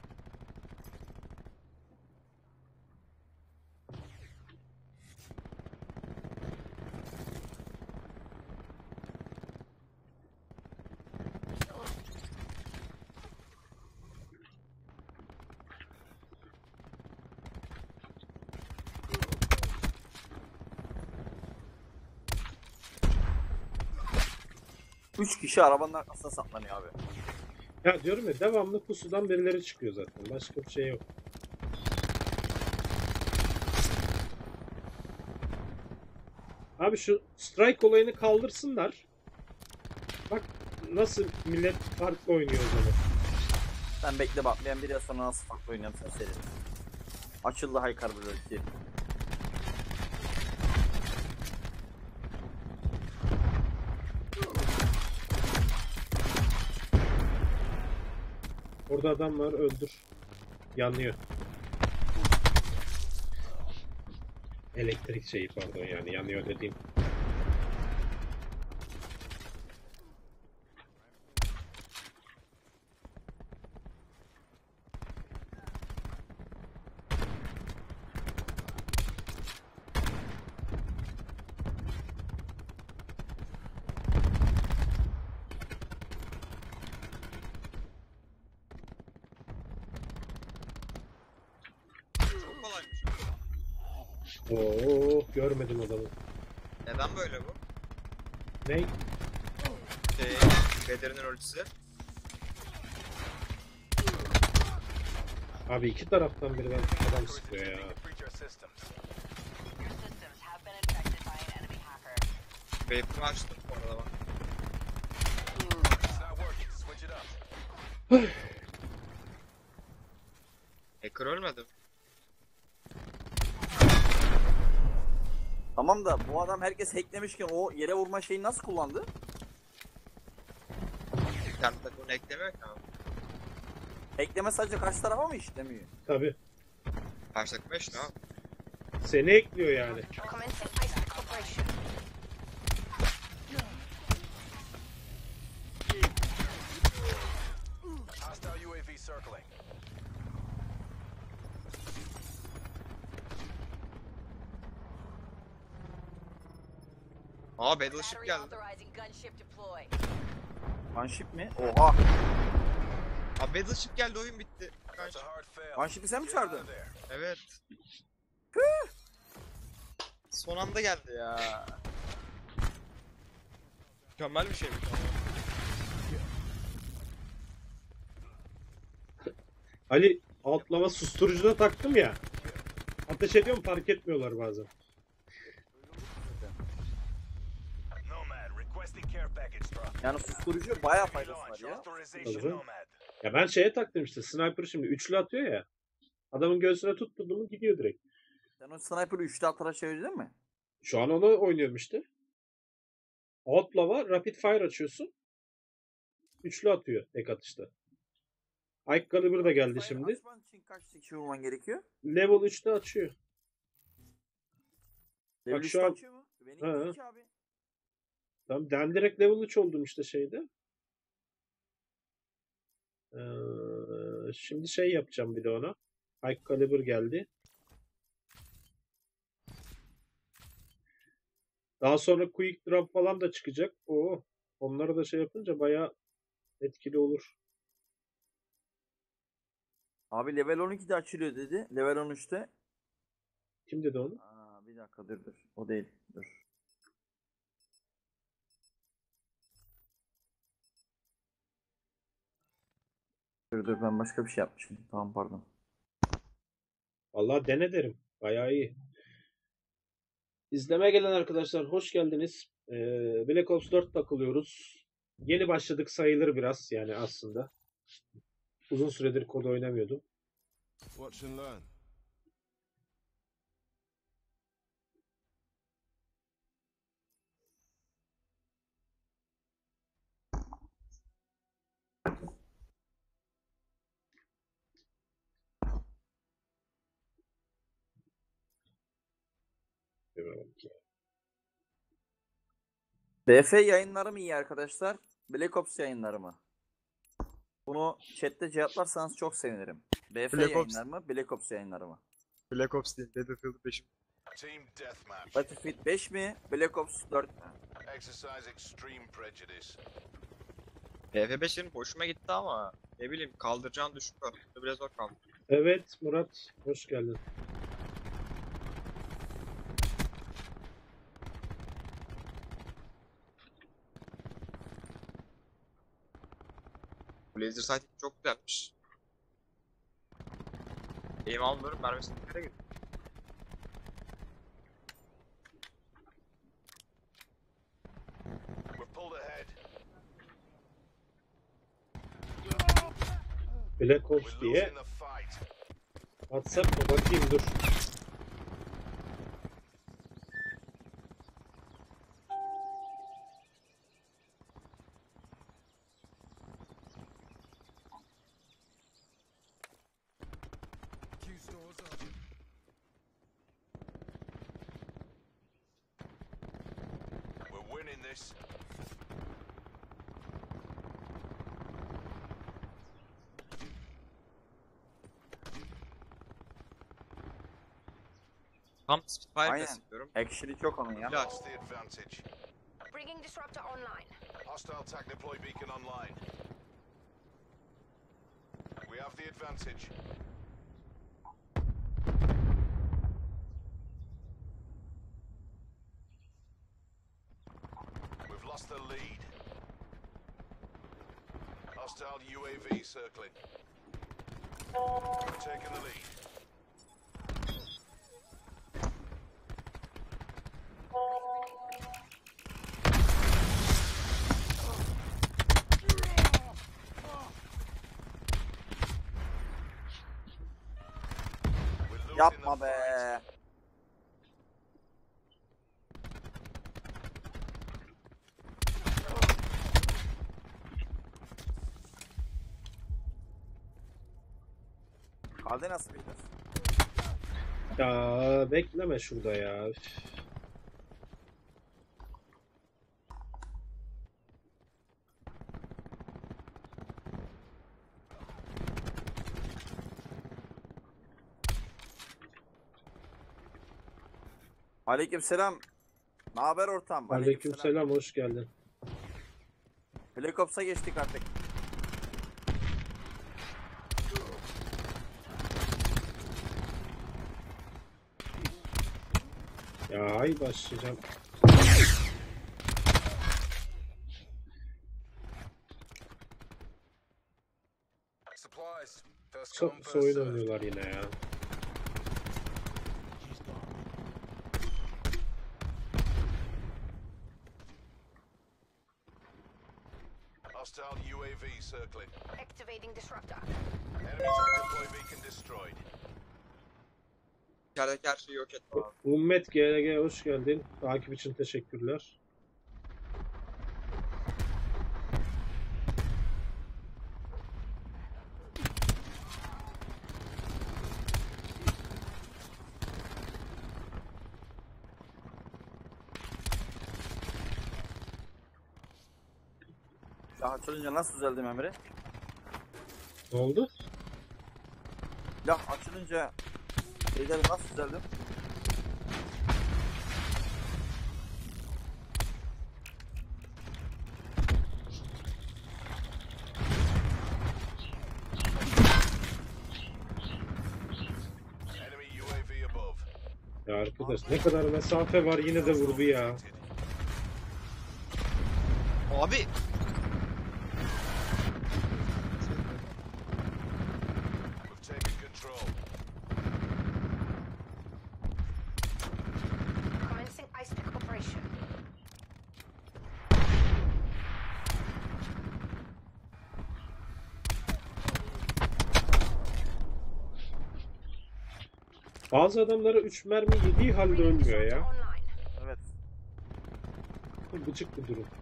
Üç kişi arabanın arkasına saklanıyor abi. Ya diyorum ya devamlı pusudan birileri çıkıyor zaten. Başka bir şey yok. Abi şu strike olayını kaldırsınlar. Bak nasıl millet farklı oynuyor o zaman. Sen bekle bak ben biraz sonra nasıl farklı oynayalım sen seyret. Açıldı high carburetor. Orada adam var, öldür. Yanıyor. Elektrik şeyi pardon, yani yanıyor dediğim. Çok kolaymış. Oo, görmedim adamı. Neden böyle bu? Ne? Şey, Bedir'in ölçüsü. Abi iki taraftan birden adam sıkıyor ya. Breach our systems. Your systems have been infected by an enemy hacker. Vape'imi açtım bu arada bak. It's not working. Switch it up. Hacker ölmedi. Tamam da bu adam herkes hacklemişken o yere vurma şeyini nasıl kullandı? Kendi takımını eklemiyor ki abi. Hackleme sadece karşı tarafa mı işlemiyor? Tabi. Karşı takıma işte abi. Seni ekliyor yani. Commencing ISAC operation. Hostile U A V circling. Aa Battleship Battery geldi. authorizing gunship deploy. Gunship mi? Oha! Abi Battleship geldi, oyun bitti. That's a hard fail. Gunship'i sen mi Get out çağırdın? of there. Evet. Son anda geldi ya. Mükemmel bir şeymiş ama. Ali altlama susturucuna taktım ya. Ateş ediyorum, fark etmiyorlar bazen. Nomad, requesting care package drop. Yani susturucu bayağı faydası var Launch ya. authorization Tabii. Nomad. Ya ben şeye taktım işte, sniper şimdi üçlü atıyor ya. Adamın göğsüne tutturdu mu gidiyor direkt. Sen o sniper'ı üçte atarak çevirdin mi? Şu an onu oynuyorum işte. Outlaw'a rapid fire açıyorsun. Üçlü atıyor tek atışta. Ike Caliber da geldi Fire şimdi. açman için kaç kişi vurman gerekiyor? Level üçte açıyor. Level şu üçte an- açıyor mu? Benim He. iki abi. Tamam, ben direkt level üç oldum işte şeyde. Ee, şimdi şey yapacağım bir de ona. Ike Caliber geldi. Daha sonra Quick Drop falan da çıkacak. Oo, onları da şey yapınca bayağı etkili olur. Abi level on ikide açılıyor dedi. Level on üçte. Kim dedi onu? Aa, bir dakika dur dur. O değil. Dur. Dur dur ben başka bir şey yapmışım. Tamam pardon. Vallahi dene derim. Bayağı iyi. İzlemeye gelen arkadaşlar hoş geldiniz. Ee, Black Ops dört takılıyoruz. Yeni başladık sayılır biraz yani aslında. uzun süredir kod oynamıyordum. Watch and learn. B F yayınları mı iyi arkadaşlar? Black Ops yayınları mı? Bunu chatte cevaplarsanız çok sevinirim. B F Black Ops. yayınları mı? Black Ops yayınları mı? Black Ops değil, Battlefield beş. Team Deathmatch. Battlefield beş mi? Black Ops dört mü? Exercise extreme prejudice. B F beşlerin hoşuma gitti ama ne bileyim kaldıracağını düşük var. Biraz zor kaldı. Evet Murat, hoş geldin. Bu laser sight çok güzelmiş. Aim almıyorum, mermisini bir kere gidiyor. We're pulled ahead. Black Ops We're diye losing the fight. WhatsApp mı? Bakayım dur. Q stores up. We're winning this. Tam Spitfire Aynen. test yapıyorum. Action'ı çok onun ya. Ya Lost the advantage. Bringing disruptor online. Hostile tag deploy beacon online. We have the advantage. We've lost the lead. Hostile U A V circling. We're taking the lead. We're losing Yapma the be. fight. Halde nasıl bilir? Ya bekleme şurada ya. Üf. Aleykümselam. Ne haber ortam? Aleykümselam, hoş geldin. Black Ops'a geçtik artık. Ya ay başlayacağım. Supplies. First Çok come, pis first oyun served. oynuyorlar yine ya. Hostile U A V circling. Activating disruptor. Enemy tag deploy beacon destroyed. içerideki her şeyi yok etme abi. Ummet G L G hoş geldin. Takip için teşekkürler. Silah açılınca nasıl düzeldim Emre? Ne oldu? Silah açılınca şeyleri nasıl düzeldim? Enemy U A V above. Ya arkadaş ne kadar mesafe var, yine de vurdu ya. Abi We've taken control. Commencing ice pick operation. Bazı adamlara üç mermi yediği halde ölmüyor ya. Online. Evet. Bu gıcık bir durum.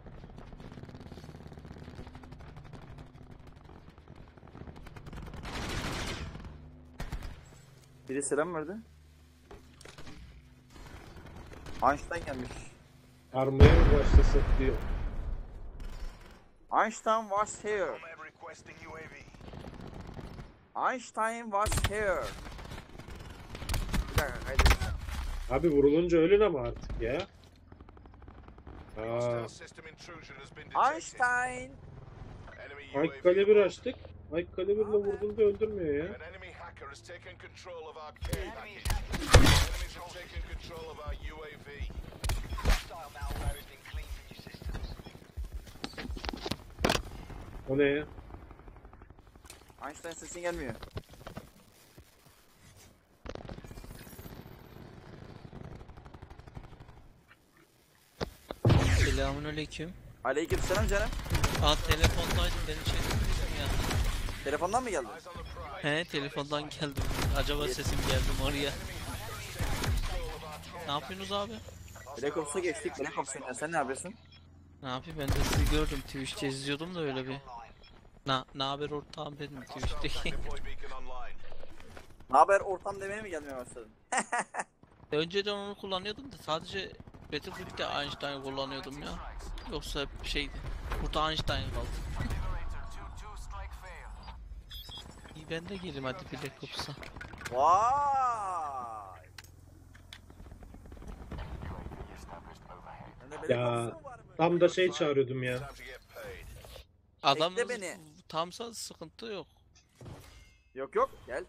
Biri selam verdi. Einstein gelmiş. Armaya mı başlasak diyor. Einstein was here. Nomad requesting U A V. Einstein was here. Bir dakika kaydedeceğim. Abi vurulunca ölün ama artık ya. Aa, Hostile system intrusion has been detected. Einstein. Enemy U A V Ike Caliber above. açtık. Ike Caliber'la vurduğunda öldürmüyor ya. An enemy hacker has taken control of our care package. Enemies have taken control of our U A V. O ne ya? Einstein sesin gelmiyor. Selamünaleyküm. Aleykümselam canım. Aa telefondaydım beni çekmedin ya. Telefondan mı geldin? Eyes on the prize. He telefondan geldim. Acaba sesim geldi mi oraya? Ne yapıyorsunuz abi? Black Ops'a geçtik. Black Ops oynuyor. Sen ne yapıyorsun? Ne yapayım ben de sizi gördüm Twitch'te izliyordum da öyle bir. Na ne haber ortağım dedim Twitch'teki. Deploy beacon online. Ne haber ortam demeye mi gelmeye başladın? Önceden onu kullanıyordum da sadece Battlefield'de Einstein kullanıyordum ya. Yoksa hep şeydi. Burada Einstein kaldı. İyi ben de geleyim hadi Black Ops'a. Vay. Sende Black Ya, Ops mu var mı? Tam da şey çağırıyordum ya. Time to get paid. Adamın beni. tamsa sıkıntı yok. Yok yok gel.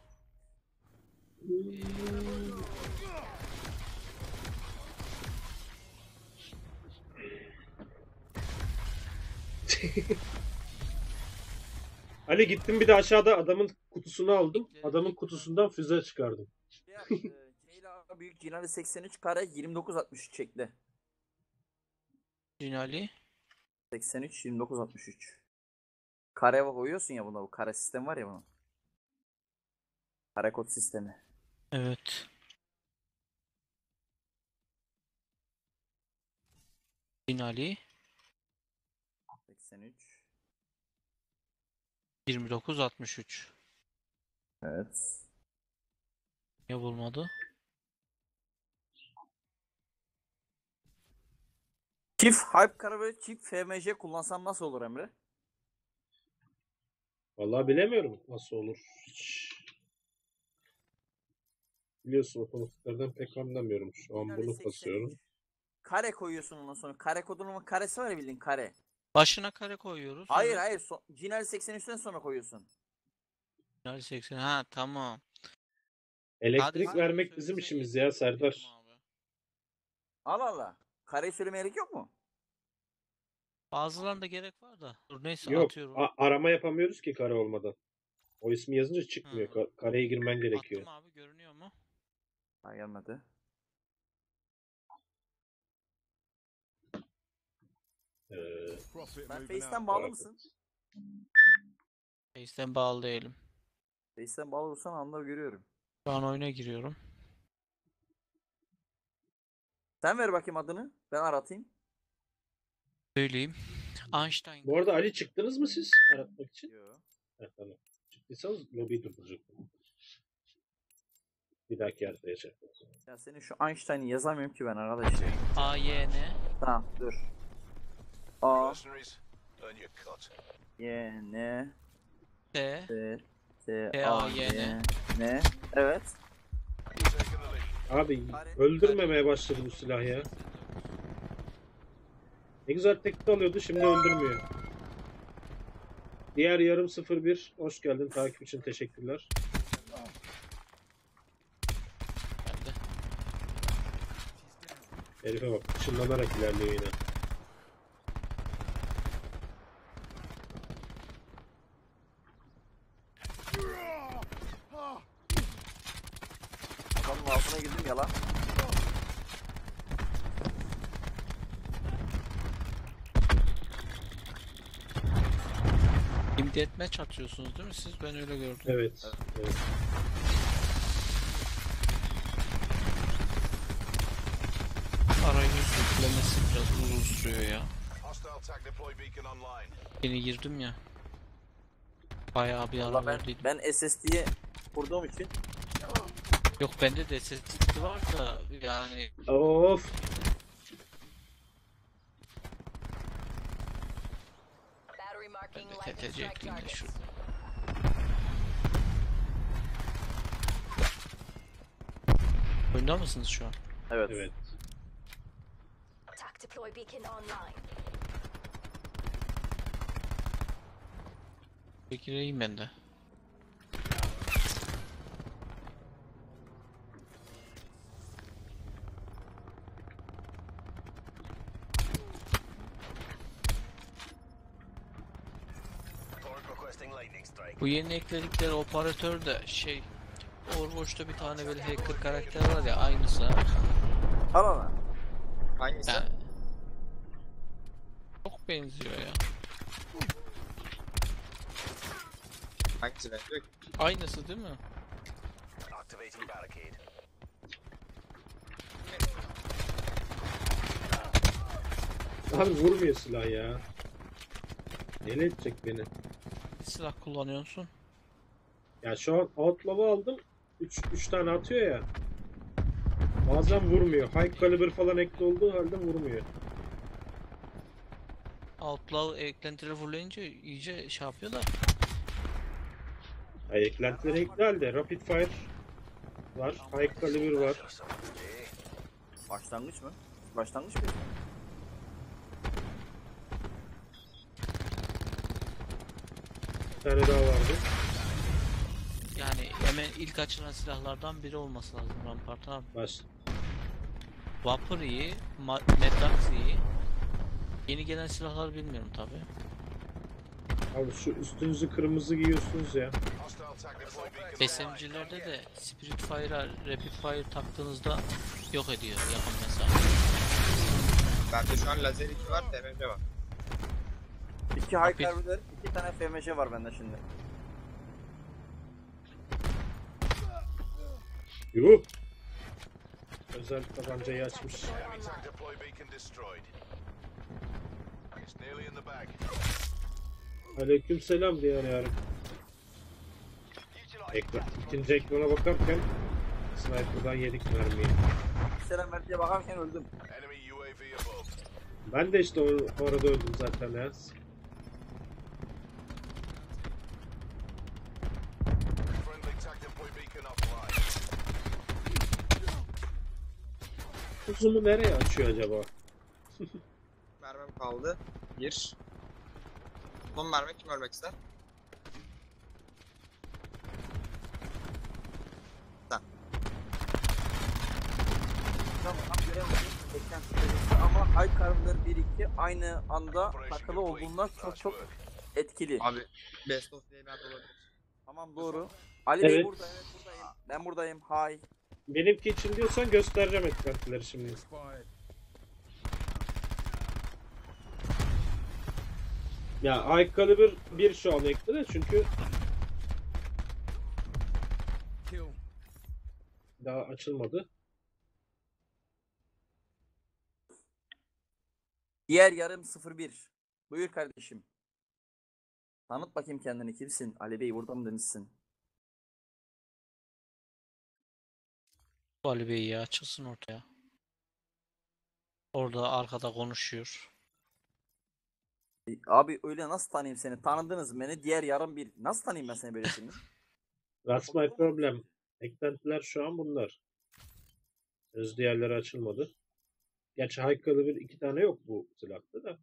Ali gittim bir de aşağıda adamın kutusunu aldım. Adamın kutusundan füze çıkardım. Şey yap, e, Ceyla büyük Cinali seksen üç kare yirmi dokuz altmış üç çekti. Cinali. seksen üç yirmi dokuz altmış üç. Kare koyuyorsun ya buna, bu kare sistem var ya bunun. Kare kod sistemi. Evet. Cinali. seksen üç. yirmi dokuz altmış üç. Evet. Ne bulmadı? Çift hype kare böyle çift F M C kullansam nasıl olur Emre? Vallahi bilemiyorum nasıl olur. Hiç. Biliyorsun otomatiklerden pek anlamıyorum. Şu an Cinali bunu seksen üç. basıyorum. Kare koyuyorsun ondan sonra. Kare kodunun karesi var ya, bildiğin kare. Başına kare koyuyoruz. Hayır evet. hayır. So Cinali seksen üçten sonra koyuyorsun. Cinali seksen. Ha tamam. Elektrik Hadi vermek söyle, bizim söyle, işimiz söyle, ya Serdar. söyleyeyim abi. Allah Allah. Kareyi söylemeye gerek yok mu? Bazılarında gerek var da. Dur neyse Yok atıyorum. a- arama yapamıyoruz ki kare olmadan. O ismi yazınca çıkmıyor. Hı. Ka- kareye girmen gerekiyor. Attım abi görünüyor mu? Ha gelmedi. Ee, Profit Ben moving Face'ten out. bağlı mısın? Face'den bağlı değilim. Face'ten bağlı olursan anında görüyorum. Şu an oyuna giriyorum. Sen ver bakayım adını. Ben aratayım. Söyleyeyim. Einstein. bu arada Ali çıktınız mı siz aratmak için? Yo. Evet, tamam. Çıktıysanız lobiyi durduracaktım. Bir dahaki haritaya çektim. Ya senin şu Einstein'ı yazamıyorum ki ben arkadaş. A Y N. Tamam dur. A, Mercenaries, earn your cut. Y, N, T. T, T, T, A, A, Y, Y, N. N. Evet. Taking the lead. Abi öldürmemeye başladı bu silah ya. Ne güzel tekte alıyordu şimdi öldürmüyor. Diğer yarım sıfır bir hoş geldin, takip için teşekkürler. Bende. Herife bak ışınlanarak ilerliyor yine. Adamın altına girdim ya lan. Team Deathmatch atıyorsunuz değil mi siz? Ben öyle gördüm. Evet. evet. arayüz yüklemesi biraz uzun sürüyor ya. Hostile tag deploy beacon online. Yeni girdim ya. Bayağı bir Valla ara ben, verdiydim. ben S S D'ye kurduğum için Yok bende de S S D var da yani Of. Battery marking ben de lightning T T C strike ekleyeyim de targets. şu. Oyunda mısınız şu an? evet. Evet. Attack deploy beacon online. Bir gireyim ben de. Bu yeni ekledikleri operatör de şey Overwatch'ta bir tane böyle hacker karakter var ya aynısı ha. Al al. Hangisi? Yani çok benziyor ya. Hangisi benziyor ki? Aynısı değil mi? Activating barricade. Abi vurmuyor silah ya. Deli edecek beni. Bir silah kullanıyorsun. Ya şu an outlaw'u aldım. üç tane atıyor ya. Bazen vurmuyor. High caliber falan ekli olduğu halde vurmuyor. Outlaw eklentileri fullleyince iyice şey yapıyor da. Ay, eklentileri ekli halde. Rapid fire var. High caliber var. Başlangıç mı? Başlangıç mı? Bir tane daha vardı. Yani hemen ilk açılan silahlardan biri olması lazım Rampart abi. Baş. Vapor iyi, Ma- Metrax iyi. Yeni gelen silahlar bilmiyorum tabi. Abi şu üstünüzü kırmızı giyiyorsunuz ya. Hostile tag deploy beacon S M G'lerde de Spirit Fire'a Rapid Fire taktığınızda yok ediyor yakın mesafe. Bende şu an lazer iki var, T M C var. İki high Rapid. carrier, iki tane F M J var bende şimdi. Yuh. Özel tabancayı açmış. Enemy tag deploy beacon destroyed. It's nearly in the bag. Aleyküm selam diyor yarım. Ekran. İkinci ekrana bakarken sniper'dan yedik mermiyi. Selam Mert'e bakarken öldüm. Enemy U A V above. Ben de işte o, o arada öldüm zaten ya. Friendly tag deploy beacon offline. Uzumu nereye açıyor acaba? Mermim kaldı. Bir. Son mermi kim ölmek ister? Tamam, tam göremedim. Eklenti süresi ama high carrier bir iki aynı anda takılı olduğunda çok çok etkili. Abi best of diye bir anda olabilir. Tamam doğru. Ali Bey Evet. burada, evet buradayım. Ben buradayım. Hay. Benimki için diyorsan göstereceğim eklentileri şimdi. Expired. Ya High Caliber bir şu an ekledi çünkü Kill. daha açılmadı. Diğer yarım sıfır bir. Buyur kardeşim. Tanıt bakayım kendini, kimsin? Ali Bey burada mı demişsin? Ali Bey ya çıksın ortaya. Orada arkada konuşuyor. E, Abi öyle nasıl tanıyayım seni? Tanıdınız beni. Diğer yarım bir. Nasıl tanıyayım ben seni böylesini? That's my problem. Eklentiler şu an bunlar. Öz diğerleri açılmadı. Gerçi High Caliber iki tane yok bu silahta da.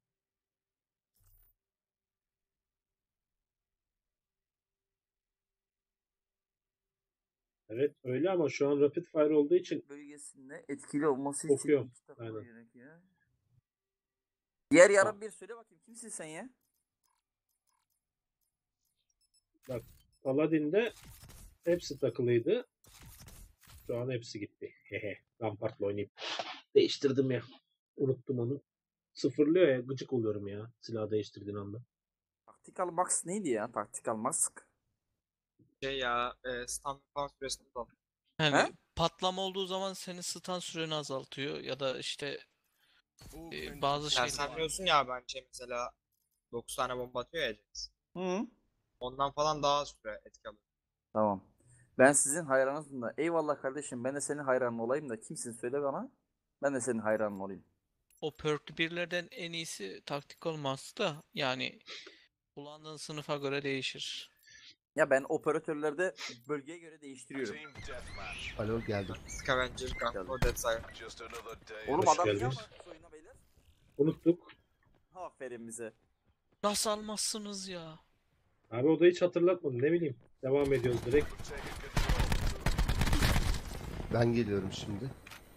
Evet öyle ama şu an Rapid Fire olduğu için Bölgesinde etkili olması için Okuyorum, iki takım aynen. gerekiyor. Diğer yarım bir söyle bakayım. Kimsin sen ya? Paladin'de hepsi takılıydı. Şu an hepsi gitti. Hehe. Rampart'la oynayıp değiştirdim ya. Unuttum onu. Sıfırlıyor ya. Gıcık oluyorum ya. Silah değiştirdiğin anda. Tactical Max neydi ya? Tactical Mask. Şey ya, e, stand power süresini uzat. Yani He? patlama olduğu zaman senin stun süreni azaltıyor ya da işte All e, friendly bazı Ya şeyler sen var. diyorsun ya bence mesela dokuz tane bomba atıyor ya Jax. Hı. Ondan falan daha az süre etki alıyor. Tamam. Ben sizin hayranınızım da. Eyvallah kardeşim, ben de senin hayranın olayım da kimsin söyle bana. Ben de senin hayranın olayım. O perk'lü birlerden en iyisi taktik olmaz da yani kullandığın sınıfa göre değişir. Ya ben operatörlerde bölgeye göre değiştiriyorum. Team deathmatch. Alo geldim. Scavenger, Gunko, Dead Siren. Just another day. Oğlum Hoş adam niye geldiniz. almadınız oyuna beyler? Unuttuk. Aferin bize. Nasıl almazsınız ya? Abi o da hiç hatırlatmadım. Ne bileyim. Devam ediyoruz direkt. Taking control. Ben geliyorum şimdi.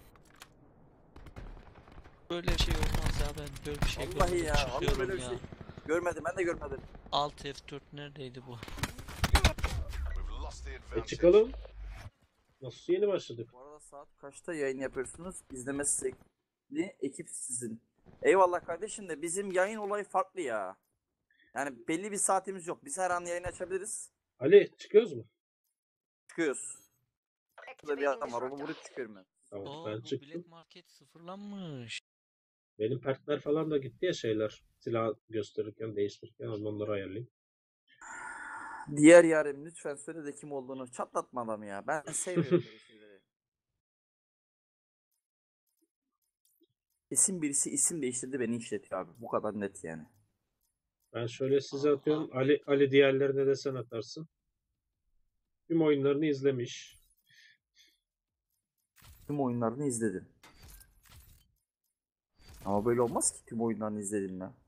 Böyle şey olmaz ya, ben böyle bir şey Vallahi görmedim, ya, vallahi çıkıyorum böyle bir ya. şey. Görmedim, ben de görmedim. Alt F dört neredeydi bu? We've lost the E advantage. çıkalım. Nasıl yeni başladık? Bu arada saat kaçta yayın yapıyorsunuz? İzlemesi zevkli ekip sizin. Eyvallah kardeşim de bizim yayın olayı farklı ya. Yani belli bir saatimiz yok. Biz her an yayın açabiliriz. Ali çıkıyoruz mu? Çıkıyoruz. Burada bir Activating adam var, onu disruptor. vurup çıkıyorum ben. Tamam Oo, ben bu çıktım. Black Market sıfırlanmış. Benim perkler falan da gitti ya şeyler. Silah gösterirken değiştirirken onları ayarlayayım. Diğer yarim lütfen söyle de kim olduğunu, çatlatma adamı ya. Ben sevmiyorum böyle şeyleri. Kesin birisi isim değiştirdi, beni işletiyor abi. Bu kadar net yani. Ben şöyle size Aha. atıyorum. Ali Ali diğerlerine de sen atarsın. Tüm oyunlarını izlemiş. Tüm oyunlarını izledim. Ama böyle olmaz ki, tüm oyunlarını izledim ya.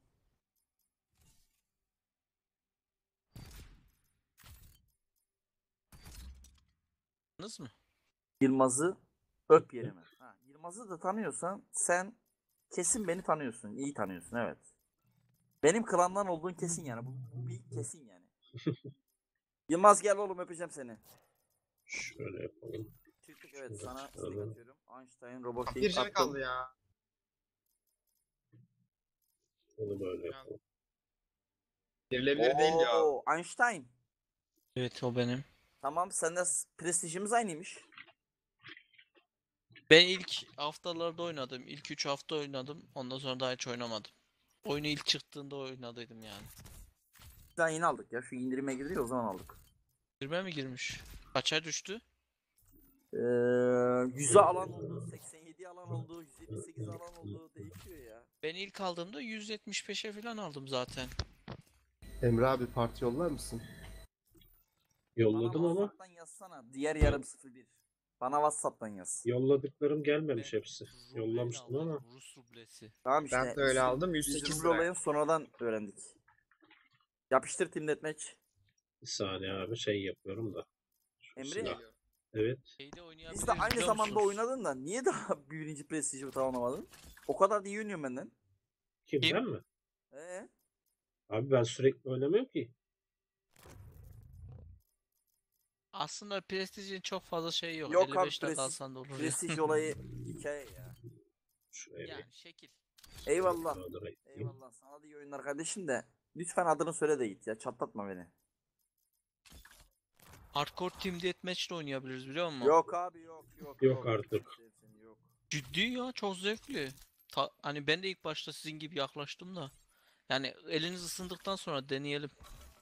Anladınız mı? Yılmaz'ı öp yerime. Ha, Yılmaz'ı da tanıyorsan sen kesin beni tanıyorsun. İyi tanıyorsun, evet. Benim klandan olduğun kesin yani. Bu, bu bir kesin yani. Yılmaz gel oğlum, öpeceğim seni. Şöyle yapalım. Çıktık, evet, Şunu sana istek çıkaralım. atıyorum. Einstein, Robot Bir canı kaldı ya. Bunu böyle yapalım. Girilebilir değil ya. Oo, Einstein. Evet, o benim. Tamam, sende s- prestijimiz aynıymış. Ben ilk haftalarda oynadım. İlk üç hafta oynadım. Ondan sonra daha hiç oynamadım. Oyunu ilk çıktığında oynadıydım yani. Daha yeni aldık ya. Şu indirime girdi ya, o zaman aldık. Girme mi girmiş? Kaça düştü? Ee, yüze alan oldu, seksen yedi alan oldu, yüz yetmiş sekiz alan oldu. Değişiyor ya. Ben ilk aldığımda yüz yetmiş beşe falan aldım zaten. Emre abi parti yollar mısın? Yolladım Bana ama WhatsApp'tan yazsana. Diğer yarım sıfır bir. Bana WhatsApp'tan yaz. yolladıklarım gelmemiş Ben hepsi. rubleyle Yollamıştım aldım, ama Rus rublesi. Tamam işte. Ben de öyle biz- aldım. Biz yüz sekiz ruble lira. olayını sonradan öğrendik. Yapıştır Team Deathmatch. bir saniye abi şey yapıyorum da. Şu Emre. silah. Evet. Şeyde oynayabiliriz Biz de aynı biliyor zamanda musunuz? oynadın da niye daha birinci prestijimi tamamlamadın? O kadar da iyi oynuyorum benden. Kim, Kim? ben mi? Ee? Abi ben sürekli oynamıyorum ki. Aslında Prestige'in çok fazla şey yok. Yok abi, elli beşte Prestige- kalsan da olur ya. Prestij olayı hikaye ya. Şuraya bir Yani şekil. Eyvallah. sağdan ekleyeyim. Eyvallah. Sana da iyi oyunlar kardeşim de. Lütfen adını söyle de git ya. Çatlatma beni. Hardcore Team Deathmatch de oynayabiliriz biliyor musun? Yok abi, yok yok. Yok artık. Seni, seni, yok. Ciddi ya, çok zevkli. Ta- hani ben de ilk başta sizin gibi yaklaştım da. Yani eliniz ısındıktan sonra deneyelim.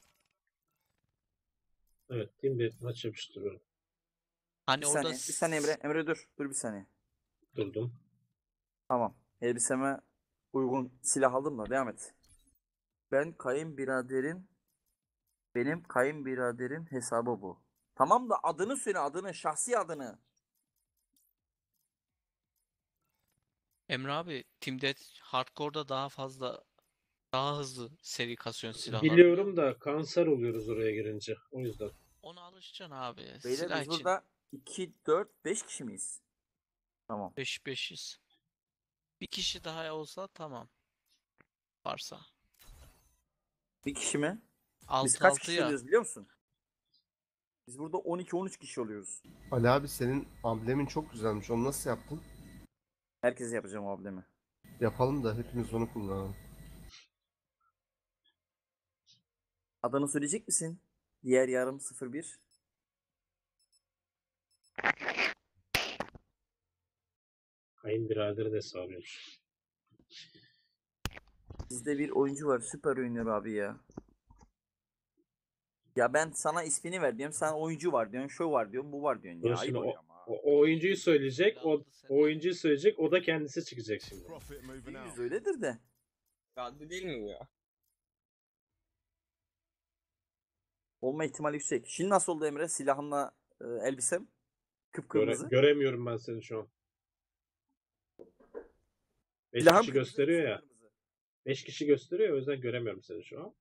Evet. Team Deathmatch yapıştırıyorum. Hani Bir orada saniye. Bir saniye Emre. Emre dur. Dur bir saniye. Durdum. Tamam. Elbiseme uygun silah aldım da devam et. Ben kayınbiraderin benim kayınbiraderin hesabı bu. Tamam da adını söyle, adını, şahsi adını. Emre abi, Team Death Hardcore'da daha fazla, daha hızlı seri kasıyorsun silahlar. Biliyorum da kanser oluyoruz oraya girince. O yüzden. Ona alışacaksın abi. Beyler Silah biz için burada iki, dört, beş kişi miyiz? Tamam. beş beşiz. Bir kişi daha olsa tamam. Varsa. Bir kişi mi? Biz altı kaç altı kişi ya. oluyoruz biliyor musun? Biz burada on iki on üç kişi oluyoruz. Ali abi senin amblemin çok güzelmiş. Onu nasıl yaptın? Herkese yapacağım o ablemi. Yapalım da hepimiz onu kullanalım. Adını söyleyecek misin? Diğer yarım sıfır bir. Kayınbirader de sağlıyormuş. Bizde bir oyuncu var, süper oynuyor abi ya. Ya ben sana ismini ver diyorum, sen oyuncu var diyorsun, şu var diyorsun, bu var diyorsun. Dur Ya şimdi ayıp o, oluyor ama. o, o oyuncuyu söyleyecek, o, o oyuncuyu söyleyecek, o da kendisi çıkacak şimdi. Profit moving out. Yüz öyledir de. Geldi değil mi bu ya? Olma ihtimali yüksek. Şimdi nasıl oldu Emre? Silahımla e, elbisem. Göre, Kıpkırmızı. göremiyorum ben seni şu an. beş Silahım kişi kırmızı, gösteriyor elbisem ya. kırmızı. beş kişi gösteriyor, o yüzden göremiyorum seni şu an.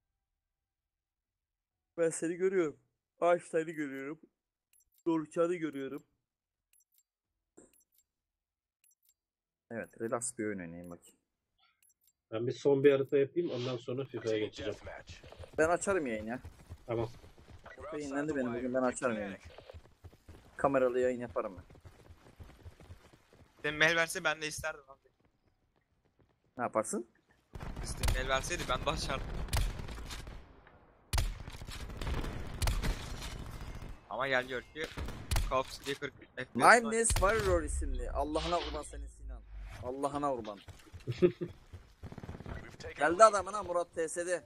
Ben seni görüyorum. Ağaçları görüyorum. Dorukçanı görüyorum. Evet, relax bir oyun oynayayım bakayım. Ben bir son bir harita yapayım, ondan sonra FIFA'ya geçeceğim. Deathmatch. Ben açarım yayın ya. Tamam. Yayınlandı benim bugün, ben açarım yayını. Kameralı yayın yaparım ben. Senin mail verse ben de isterdim abi. Ne yaparsın? Senin mail verseydi ben de açardım. Ama gel gör ki Call of Duty kırk F P S oynuyor. Nameless Warrior isimli. Allah'ına kurban senin Sinan. Allah'ına kurban. We've taken Geldi adamına Murat T S'de.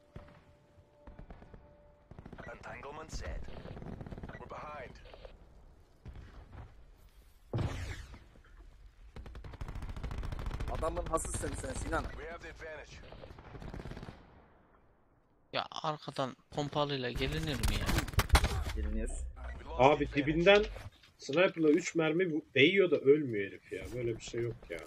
entanglement set. We're behind. Adamın hasısın sen Sinan. We have the advantage. Ya arkadan pompalıyla gelinir mi ya? Gelinir. We lost Abi the advantage. dibinden sniper'la üç mermi vu- değiyor da ölmüyor herif ya. Böyle bir şey yok ya.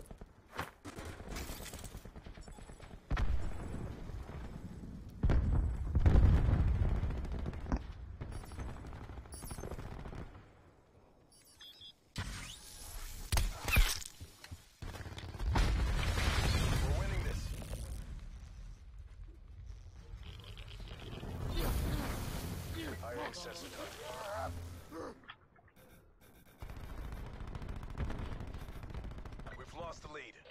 We're winning this. High access to target. We've lost the lead.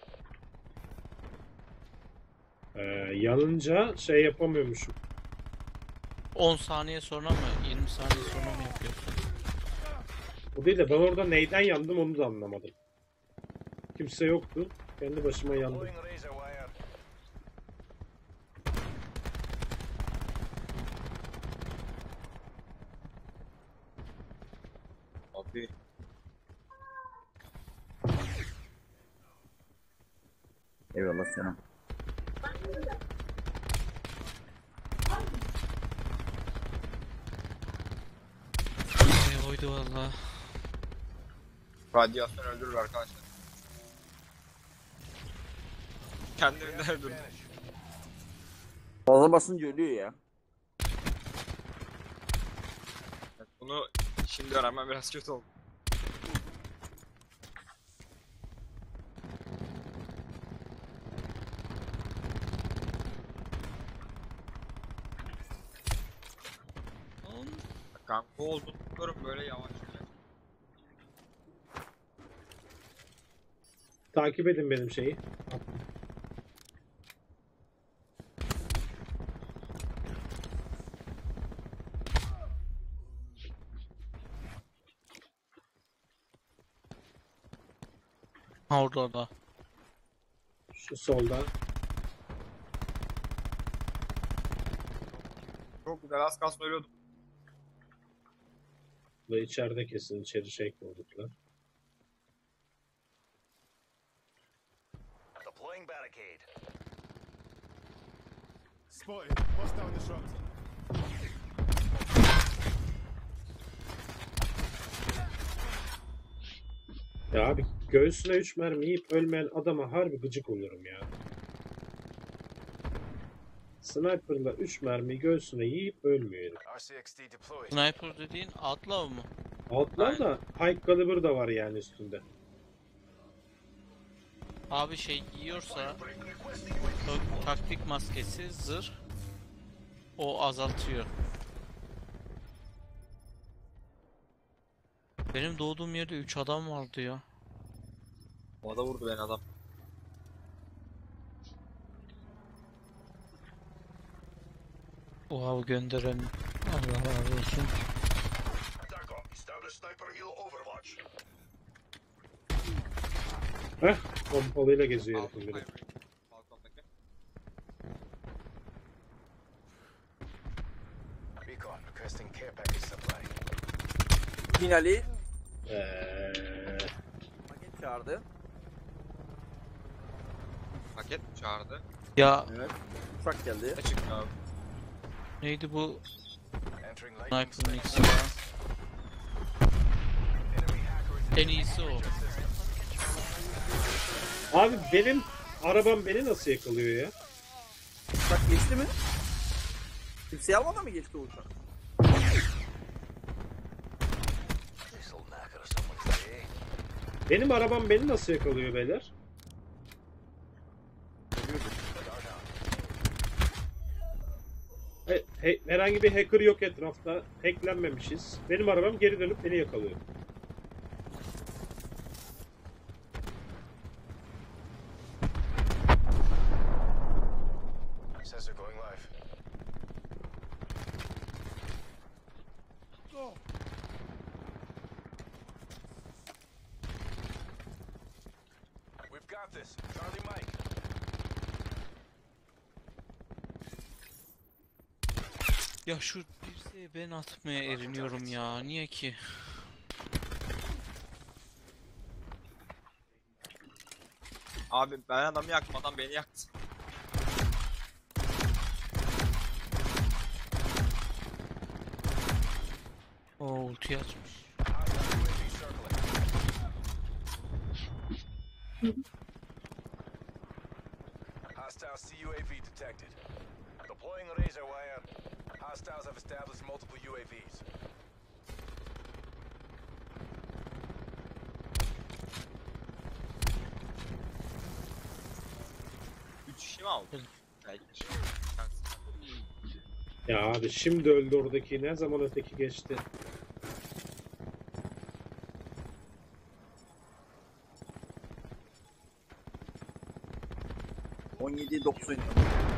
Ee, yanınca şey yapamıyormuşum. on saniye sonra mı? yirmi saniye sonra mı yapıyorsun? O değil de ben orada neyden yandım onu da anlamadım. Kimse yoktu. Kendi başıma yandım. Blowing razor wire. Abi Eyvallah Sinan. Ay oydu valla. radyasyon öldürür arkadaşlar. Kendini de öldürdü. Advantage. Fazla basınca ölüyor ya. Bunu şimdi öğrenmem biraz kötü oldu. Lan, Kanka oldu. Diyorum böyle yavaş yavaş. Takip edin benim şeyi. Ha orada orada. Şu solda. Çok güzel az kalsın ölüyordum. Ve içeride kesin içeri şey koyduklar. Deploying barricade. Spotted. Hostile disruptor. Ya abi göğsüne üç mermi yiyip ölmeyen adama harbi gıcık oluyorum ya. Sniper'la üç mermi göğsüne yiyip ölmüyor herif. R C X D deployed. Sniper dediğin Outlaw mı? Altlar da high caliber da var yani üstünde. Abi şey giyiyorsa o taktik maskesi, zırh o azaltıyor. Benim doğduğum yerde üç adam vardı ya. O da vurdu beni adam. Oha gönderen Allah razı olsun. Darko, start a sniper hill overwatch. Heh, pompalıyla geziyor herifin biri. Altı Requesting care package supply. Finali Eee paket çağırdı. Paket mi çağırdı? Ya Evet. Uçak geldi. Ne çıktı abi? neydi bu Entering lightning Sniper'ın strike. ikisi ya? Enemy hacker is En iyisi o. abi benim arabam beni nasıl yakalıyor ya? Uçak geçti mi? Kimseyi almadan mı geçti o uçak? This'll knock out someone's day. Benim arabam beni nasıl yakalıyor beyler? He- he- herhangi bir hacker yok etrafta. Hacklenmemişiz. Benim arabam geri dönüp beni yakalıyor. Sensor going live. We've got this. Charlie Mike. Ya şu dirseğe ben atmaya eriniyorum ya. Niye ki? Abi ben adamı yakmadan beni yaktı. O ulti açmış. Hostile U A V circling. Hostile C U A V detected. Deploying razor wire. Hostiles have established multiple U A Vs. üç kişi mi aldı? Belki. Ya abi şimdi öldü oradaki. Ne zaman öteki geçti? on yedi dokuz oynuyor.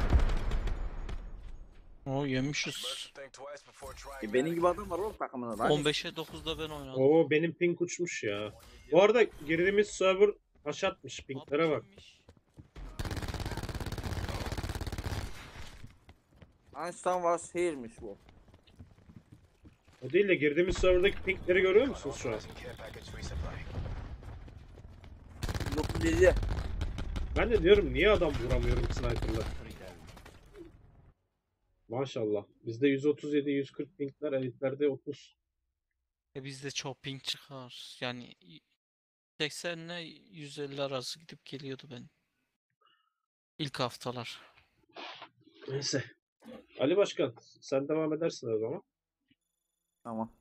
O yemişiz. Merchant think twice before trying. E benim gibi adam var oğlum takımında. Lan. on beşe dokuzda ben oynadım. Oo benim ping uçmuş ya. Bu arada girdiğimiz server haşatmış. Pinglere bak. Einstein was here'miş bu. O değil de girdiğimiz serverdaki pingleri görüyor musunuz şu an? Authorizing care package resupply. yüz otuz yedi. Ben de diyorum niye adam vuramıyorum sniper'la. Maşallah. Bizde yüz otuz yedi yüz kırk pingler, elitlerde otuz. E bizde çok ping çıkar. Yani seksen ile yüz elli arası gidip geliyordu ben. İlk haftalar. Neyse. Ali Başkan sen devam edersin o zaman. Tamam.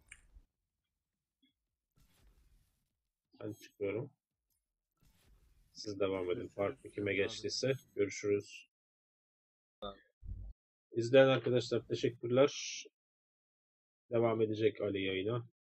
Ben çıkıyorum. Siz devam edin. Farklı kime geçtiyse. Görüşürüz. İzleyen arkadaşlar teşekkürler. Devam edecek Ali yayına.